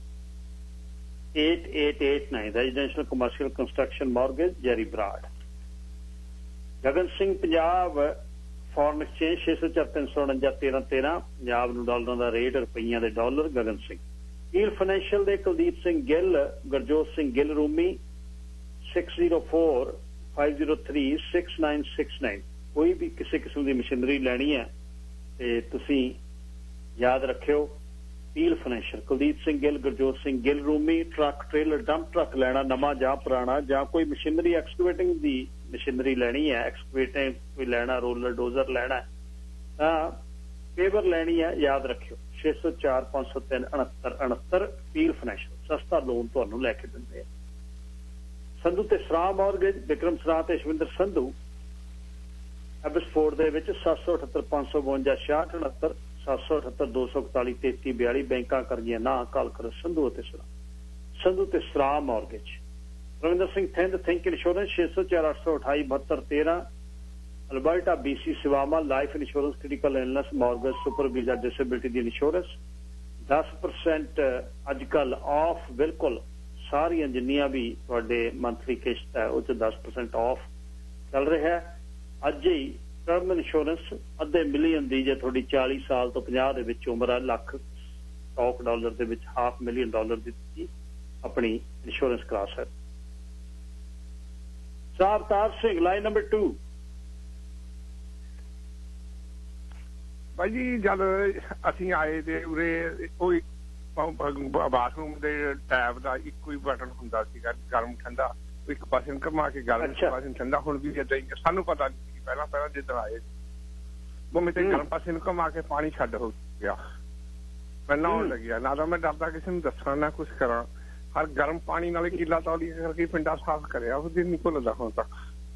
8889 residential commercial construction mortgage Jerry Brar. Gagan Singh Punjab foreign exchange 604 349 1313 Punjab ਨੂੰ ਡਾਲਰਾਂ ਦਾ ਰੇਟ, ਰੁਪਈਆਂ ਦੇ ਡਾਲਰ। ਗਗਨ ਸਿੰਘ ਈਲ ਫਾਈਨੈਂਸ਼ੀਅਲ ਦੇ ਕੁਲਦੀਪ ਸਿੰਘ ਗਿੱਲ, ਗੁਰਜੋਤ ਸਿੰਘ ਗਿੱਲ ਰੂਮੀ 604 503 6969। ਕੋਈ ਵੀ ਕਿਸੇ ਕਿਸਮ ਦੀ ਮਸ਼ੀਨਰੀ ਲੈਣੀ ਹੈ ਤੇ ਤੁਸੀਂ ਯਾਦ ਰੱਖਿਓ ਈਲ financial, Kuldeep Singh Gill, Gurjot Singh Gill Rumi. Truck, trailer, dump truck ਲੈਣਾ ਨਵਾਂ ਜਾਂ ਪੁਰਾਣਾ, ਜਾਂ ਕੋਈ ਮਸ਼ੀਨਰੀ ਐਕਸਕੇਵੇਟਿੰਗ ਦੀ ਮਸ਼ੀਨਰੀ ਲੈਣੀ ਹੈ, ਐਕਸਕੇਵੇਟਿੰਗ ਕੋਈ ਲੈਣਾ, ਰੋਲਰ ਡੋਜ਼ਰ ਲੈਣਾ ਤਾਂ ਪੇਵਰ ਲੈਣੀ ਹੈ, ਯਾਦ ਰੱਖਿਓ 604 503 6969 ਈਲ ਫਾਈਨੈਂਸ਼ੀਅਲ। ਸਸਤਾ ਲੋਨ ਤੁਹਾਨੂੰ ਲੈ ਕੇ ਦਿੰਦੇ ਆ। ਸੰਧੂ ਤੇ ਸਰਾਂ ਮਾਰਗੇਜ, ਵਿਕਰਮ ਸਰਾਂ ਤੇ ਸ਼ਵਿੰਦਰ ਸੰਧੂ ਐਬਸਫੋਰਡ ਦੇ ਵਿੱਚ 778 552 6669 778 241 3342। ਬੈਂਕਾਂ ਕਰਦੀਆਂ ਨਾ, ਕਾਲ ਕਰੋ ਸੰਧੂ ਅਤੇ ਸਰਾਂ। ਸੰਧੂ ਤੇ Saran mortgage. Ravinder Singh Thind, think insurance 604 828 7213। Alberta BC ਸੇਵਾਵਾਂ, life insurance, critical illness, mortgage, super visa, disability ਦੀ ਇੰਸ਼ੋਰੈਂਸ। 10% ਅੱਜ ਕੱਲ ਆਫ, ਬਿਲਕੁਲ ਸਾਰੀਆਂ ਜਿੰਨੀਆਂ ਵੀ ਤੁਹਾਡੇ ਮੰਥਲੀ ਕਿਸ਼ਤ ਹੈ ਉਹ 'ਚ 10% ਆਫ ਚੱਲ ਰਿਹਾ ਹੈ। ਅੱਜ ਹੀ ਟਰਮ ਇੰਸ਼ੋਰੈਂਸ ਅੱਧੇ ਮਿਲੀਅਨ ਦੀ, ਜੇ ਤੁਹਾਡੀ 40 ਸਾਲ ਤੋਂ 50 ਦੇ ਵਿੱਚ ਉਮਰ ਹੈ, $1,00,000 ਦੇ ਵਿੱਚ $500,000 ਦੀ ਤੁਸੀਂ ਆਪਣੀ ਇੰਸ਼ੋਰੈਂਸ ਕਰਾ ਸਕਦੇ। Sabtar Singh line number 2। ਭਾਈ ਜੀ ਜਦ ਅਸੀਂ ਆਏ ਤੇ ਉਰੇ ਕੋਈ ਬਾਥਰੂਮ ਦੇ ਟੈਬ ਦਾ ਇੱਕੋ ਹੀ ਬਟਨ ਹੁੰਦਾ ਸੀਗਾ, ਗਰਮ ਠੰਡਾ, ਇੱਕ ਪਾਸੇ ਨੂੰ ਘੁਮਾ ਕੇ ਗਰਮ, ਇੱਕ ਪਾਸੇ ਨੂੰ ਠੰਡਾ। ਹੁਣ ਵੀ ਏਦਾਂ ਹੀ, ਸਾਨੂੰ ਪਤਾ ਨਹੀਂ ਸੀ ਪਹਿਲਾਂ ਜਿੱਦਾਂ ਆਏ ਮੰਮੀ ਤੇ ਗਰਮ ਪਾਸੇ ਨੂੰ ਘੁਮਾ ਕੇ ਪਾਣੀ ਛੱਡ ਹੋ ਗਿਆ। ਮੈਂ ਨਹਾਉਣ ਲੱਗਿਆ, ਨਾ ਤਾਂ ਮੈਂ ਡਰਦਾ ਕਿਸੇ ਨੂੰ ਦੱਸਾਂ ਨਾ ਕੁਛ ਕਰਾਂ। ਹਰ ਗਰਮ ਪਾਣੀ ਨਾਲ ਕੀਲਾ ਤੌਲੀ ਕਰਕੇ ਪਿੰਡਾ ਸਾਫ਼ ਕਰਿਆ, ਉਹ ਦਿਨ ਨਹੀਂ ਭੁੱਲਦਾ ਹੁਣ ਤੱਕ।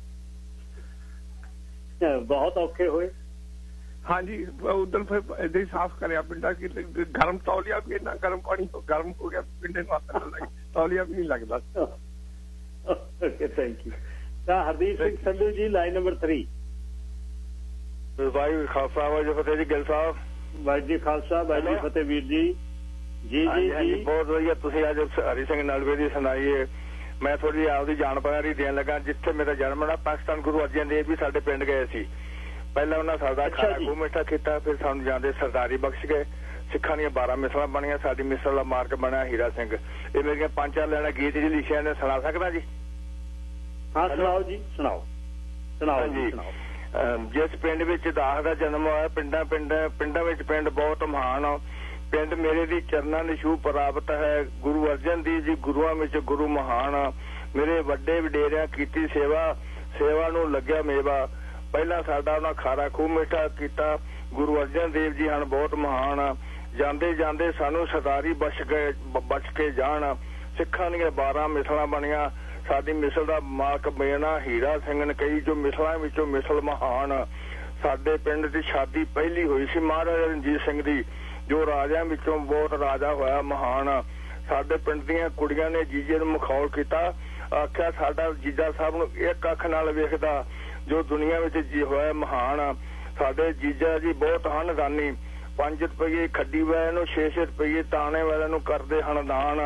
ਬਹੁਤ ਔਖੇ ਹੋਏ। ਹਾਂਜੀ, ਉਦੋਂ ਫਿਰ ਏਦਾਂ ਹੀ ਸਾਫ਼ ਕਰਿਆ ਪਿੰਡਾ ਕਿ ਗਰਮ ਤੌਲੀਆ ਵੀ ਇੰਨਾ ਗਰਮ ਪਾਣੀ ਗਰਮ ਹੋ ਗਿਆ, ਪਿੰਡੇ ਨੂੰ ਹੱਥ ਨਾਲ ਲੱਗ ਤੌਲੀਆ ਵੀ ਨਹੀਂ ਲੱਗਦਾ। Thank you. ਤਾਂ ਹਰਦੀਪ ਸਿੰਘ ਸੰਧੂ ਜੀ ਲਾਈਨ ਨੰਬਰ 3। ਵਾਹਿਗੁਰੂ ਖਾਲਸਾ, ਵਾਹਿਗੁਰੂ ਫਤਿਹ ਜੀ। ਗਿੱਲ ਸਾਹਿਬ ਵਾਹਿਗੁਰੂ ਜੀ ਖਾਲਸਾ, ਵਾਹਿਗੁਰੂ ਫਤਿਹ ਵੀਰ ਜੀ। ਜੀ ਜੀ ਜੀ ਬਹੁਤ ਵਧੀਆ। ਤੁਸੀਂ ਅੱਜ ਹਰੀ ਸਿੰਘ ਨਲਵੇ ਦੀ ਸੁਣਾਈਏ। ਮੈਂ ਥੋੜੀ ਆਪਦੀ ਜਾਣਕਾਰੀ ਦੇਣ ਲੱਗਾ। ਜਿੱਥੇ ਮੇਰਾ ਜਨਮ ਹੋਇਆ ਪਾਕਿਸਤਾਨ, ਗੁਰੂ ਅਰਜਨ ਦੇਵ ਵੀ ਸਾਡੇ ਪਿੰਡ ਗਏ ਸੀ। ਪਹਿਲਾਂ ਉਹਨਾਂ ਸਾਡਾ ਖਾਣਾ ਖੂਹ ਮਿੱਠਾ ਕੀਤਾ, ਫਿਰ ਸਾਨੂੰ ਜਾਂਦੇ ਸਰਦਾਰੀ ਬਖਸ਼ ਗਏ। ਸਿੱਖਾਂ ਦੀਆਂ 12 ਮਿਸਲਾਂ ਬਣੀਆਂ, ਸਾਡੀ ਮਿਸਲ ਦਾ ਮਾਰਕ ਬਣਿਆ ਹੀਰਾ ਸਿੰਘ। ਇਹ ਮੇਰੀਆਂ 5-4 ਲੈਣਾ ਗੀਤ ਜੀ ਲਿਖਿਆ ਨੇ, ਸੁਣਾ ਸਕਦਾ ਜੀ? ਹਾਂ ਸੁਣਾਓ ਜੀ, ਸੁਣਾਓ ਸੁਣਾਓ ਜੀ। ਜਿਸ ਪਿੰਡ ਵਿੱਚ ਦਾਸ ਦਾ ਜਨਮ ਹੋਇਆ, ਪਿੰਡਾਂ ਵਿੱਚ ਪਿੰਡ ਬਹੁਤ ਮਹਾਨ। ਪਿੰਡ ਮੇਰੇ ਦੀ ਚਰਨਾਂ ਦੀ ਛੂਹ ਪ੍ਰਾਪਤ ਹੈ। ਗੁਰੂ ਅਰਜਨ ਦੇਵ ਜੀ ਗੁਰੂਆਂ ਵਿੱਚ ਗੁਰੂ ਮਹਾਨ। ਮੇਰੇ ਵੱਡੇ ਵਡੇਰਿਆਂ ਕੀਤੀ ਸੇਵਾ ਨੂੰ ਲੱਗਿਆ ਮੇਵਾ। ਪਹਿਲਾਂ ਸਾਡਾ ਉਹਨਾਂ ਖਾਰਾ ਖੂਹ ਮਿੱਠਾ ਕੀਤਾ। ਗੁਰੂ ਅਰਜਨ ਦੇਵ ਜੀ ਹਨ ਬਹੁਤ ਮਹਾਨ। ਜਾਂਦੇ ਜਾਂਦੇ ਸਾਨੂੰ ਸਰਦਾਰੀ ਬਚ ਕੇ ਜਾਣ। ਸਿੱਖਾਂ ਦੀਆਂ 12 ਮਿਸਲਾਂ ਬਣੀਆਂ, ਸਾਡੀ ਮਿਸਲ ਦਾ ਮਾਲਕ ਬੇਣਾ ਹੀਰਾ ਸਿੰਘ ਨੇ ਕਹੀ, ਜੋ ਮਿਸਲਾਂ ਵਿੱਚੋਂ ਮਿਸਲ ਮਹਾਨ। ਸਾਡੇ ਪਿੰਡ ਦੀ ਸ਼ਾਦੀ ਪਹਿਲੀ ਹੋਈ ਸੀ ਮਹਾਰਾਜਾ ਰਣਜੀਤ ਸਿੰਘ ਦੀ, ਜੋ ਰਾਜਿਆਂ ਵਿੱਚੋਂ ਬਹੁਤ ਰਾਜਾ ਹੋਇਆ ਮਹਾਨ। ਸਾਡੇ ਪਿੰਡ ਦੀਆਂ ਕੁੜੀਆਂ ਨੇ ਜੀਜੇ ਨੂੰ ਮਖੌਲ ਕੀਤਾ, ਆਖਿਆ ਸਾਡਾ ਜੀਜਾ ਸਾਹਿਬ ਨੂੰ ਇੱਕ ਅੱਖ ਨਾਲ ਵੇਖਦਾ ਜੋ ਦੁਨੀਆ ਵਿੱਚ ਜੀ ਹੋਇਆ ਮਹਾਨ। ਸਾਡੇ ਜੀਜਾ ਜੀ ਬਹੁਤ ਹਨ ਦਾਨੀ, 5 ਰੁਪਏ ਖੱਡੀ ਵਾਲੇ ਨੂੰ 6 ਰੁਪਏ ਤਾਣੇ ਵਾਲਿਆਂ ਨੂੰ ਕਰਦੇ ਹਨ ਦਾਨ।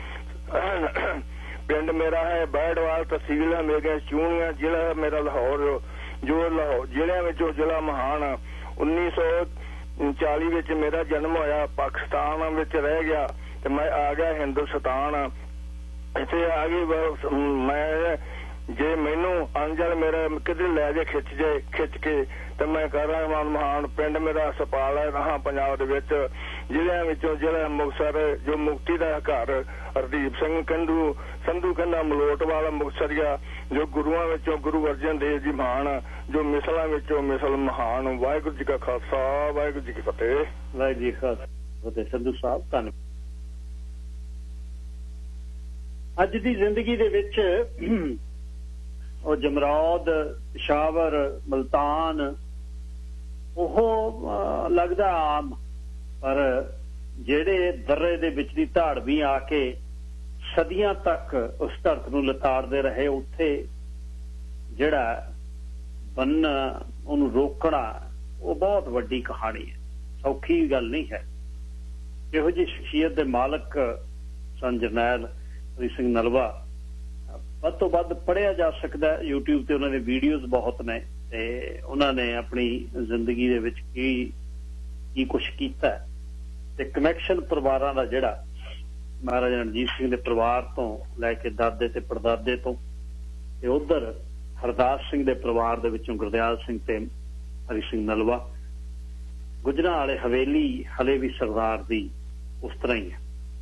ਪਿੰਡ ਮੇਰਾ ਹੈ ਬੈੜਵਾਲ, ਤਹਿਸੀਲ ਹੈ ਮੇਰੀਆਂ ਚੂਣੀਆਂ, ਜ਼ਿਲ੍ਹਾ ਮੇਰਾ ਲਾਹੌਰ, ਜੋ ਲਾਹੌਰ ਜ਼ਿਲ੍ਹਿਆਂ ਵਿੱਚੋਂ ਜ਼ਿਲ੍ਹਾ ਮਹਾਨ। 1940 ਵਿੱਚ ਮੇਰਾ ਜਨਮ ਹੋਇਆ, ਪਾਕਿਸਤਾਨ ਵਿੱਚ ਰਹਿ ਗਿਆ ਤੇ ਮੈਂ ਆ ਗਿਆ ਹਿੰਦੁਸਤਾਨ। ਇੱਥੇ ਆ ਗਈ ਮੈਂ, ਜੇ ਮੈਨੂੰ ਅੰਜਲ ਮੇਰਾ ਕਿਤੇ ਲੈ ਜਾ ਖਿੱਚ ਕੇ ਤੇ ਮੈਂ ਕਰਾਂ ਮਹਾਨ। ਪਿੰਡ ਮੇਰਾ ਸਪਾਲ ਹੈ, ਰਹਾ ਪੰਜਾਬ ਦੇ ਵਿੱਚ, ਜ਼ਿਲ੍ਹਿਆਂ ਵਿੱਚੋਂ ਜ਼ਿਲ੍ਹਾ ਮੁਕਤਸਰ, ਜੋ ਮੁਕਤੀ ਦਾ ਘਰ ਹਰਦੀਪ ਸਿੰਘ ਸੰਧੂ ਕਹਿੰਦਾ ਮਲੋਟਵਾਲਾ ਮੁਕਤਸਰੀਆ, ਜੋ ਗੁਰੂਆਂ ਵਿੱਚੋਂ ਗੁਰੂ ਅਰਜਨ ਦੇਵ ਜੀ ਮਹਾਨ, ਜੋ ਮਿਸਲਾਂ ਵਿੱਚੋਂ ਮਿਸਲ ਮਹਾਨ। ਵਾਹਿਗੁਰੂ ਜੀ ਕਾ ਖਾਲਸਾ, ਵਾਹਿਗੁਰੂ ਜੀ ਕੀ ਫਤਿਹ। ਵਾਹਿਗੁਰੂ ਜੀ ਕਾ ਫਤਿਹ। ਸੰਧੂ ਸਾਹਿਬ ਧੰਨਵਾਦ। ਅੱਜ ਦੀ ਜ਼ਿੰਦਗੀ ਦੇ ਵਿੱਚ ਉਹ ਜਮਰੌਦ, ਪਿਸ਼ਾਵਰ, ਮਲਤਾਨ ਉਹ ਲੱਗਦਾ ਆਮ, ਪਰ ਜਿਹੜੇ ਦर्रे ਦੇ ਵਿੱਚ ਦੀ ਧਾੜਵੀ ਆ ਕੇ ਸਦੀਆਂ ਤੱਕ ਉਸ ਧਰਤ ਨੂੰ ਲਤਾੜਦੇ ਰਹੇ, ਉੱਥੇ ਜਿਹੜਾ ਬੰਨ ਉਹਨੂੰ ਰੋਕਣਾ ਉਹ ਬਹੁਤ ਵੱਡੀ ਕਹਾਣੀ ਹੈ, ਸੌਖੀ ਗੱਲ ਨਹੀਂ ਹੈ। ਇਹੋ ਜਿਹੀ ਸ਼ਖਸੀਅਤ ਦੇ ਮਾਲਕ ਸਨ ਜਰਨੈਲ ਹਰੀ ਸਿੰਘ ਨਲਵਾ। ਵੱਧ ਤੋਂ ਵੱਧ ਪੜ੍ਹਿਆ ਜਾ ਸਕਦਾ, YouTube ਤੇ ਉਹਨਾਂ ਦੇ ਵੀਡੀਓਜ਼ ਬਹੁਤ ਨੇ ਤੇ ਉਹਨਾਂ ਨੇ ਆਪਣੀ ਜ਼ਿੰਦਗੀ ਦੇ ਵਿੱਚ ਕੀ ਕੁਛ ਕੀਤਾ ਤੇ ਕਨੈਕਸ਼ਨ ਪਰਿਵਾਰਾਂ ਦਾ ਜਿਹੜਾ ਮਹਾਰਾਜਾ ਰਣਜੀਤ ਸਿੰਘ ਦੇ ਪਰਿਵਾਰ ਤੋਂ ਲੈ ਕੇ ਦਾਦੇ ਤੇ ਪੜਦਾਦੇ ਤੋਂ, ਤੇ ਉਧਰ ਹਰਦਾਸ ਸਿੰਘ ਦੇ ਪਰਿਵਾਰ ਦੇ ਵਿੱਚੋਂ ਗੁਰਦਿਆਲ ਸਿੰਘ ਤੇ ਹਰੀ ਸਿੰਘ ਨਲਵਾ, ਗੁਜਰਾਂ ਵਾਲੇ ਹਵੇਲੀ ਹਲੇ ਵੀ ਸਰਦਾਰ ਦੀ ਉਸ ਤਰ੍ਹਾਂ ਹੀ ਹੈ।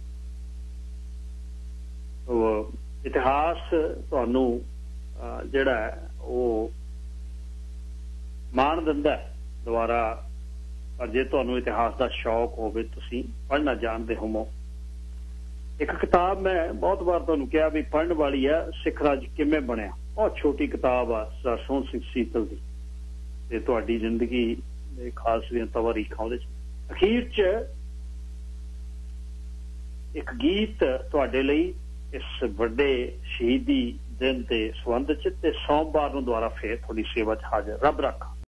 ਉਹ ਇਤਿਹਾਸ ਤੁਹਾਨੂੰ ਜਿਹੜਾ ਉਹ ਮਾਣ ਦਿੰਦਾ ਦੁਬਾਰਾ, ਪਰ ਜੇ ਤੁਹਾਨੂੰ ਇਤਿਹਾਸ ਦਾ ਸ਼ੌਕ ਹੋਵੇ, ਤੁਸੀਂ ਪੜ੍ਹਨਾ ਜਾਣਦੇ ਹੋਵੋ। ਇੱਕ ਕਿਤਾਬ ਮੈਂ ਬਹੁਤ ਵਾਰ ਤੁਹਾਨੂੰ ਕਿਹਾ ਵੀ ਪੜ੍ਹਨ ਵਾਲੀ ਆ, ਸਿੱਖ ਰਾਜ ਕਿਵੇਂ ਬਣਿਆ। ਬਹੁਤ ਛੋਟੀ ਕਿਤਾਬ ਆ ਸਰ ਸੋਹਣ ਸਿੰਘ ਸੀਤਲ ਦੀ, ਤੇ ਤੁਹਾਡੀ ਜ਼ਿੰਦਗੀ ਦੇ ਖਾਸ ਦੀਆਂ ਤਵਾਰੀਖਾਂ ਉਹਦੇ ਚ। ਅਖੀਰ ਚ ਇੱਕ ਗੀਤ ਤੁਹਾਡੇ ਲਈ ਇਸ ਵੱਡੇ ਸ਼ਹੀਦੀ ਦਿਨ ਦੇ ਸੰਬੰਧ ਚ, ਤੇ ਸੋਮਵਾਰ ਨੂੰ ਦੁਬਾਰਾ ਫੇਰ ਤੁਹਾਡੀ ਸੇਵਾ ਚ ਹਾਜ਼ਰ। ਰੱਬ ਰੱਖਾ।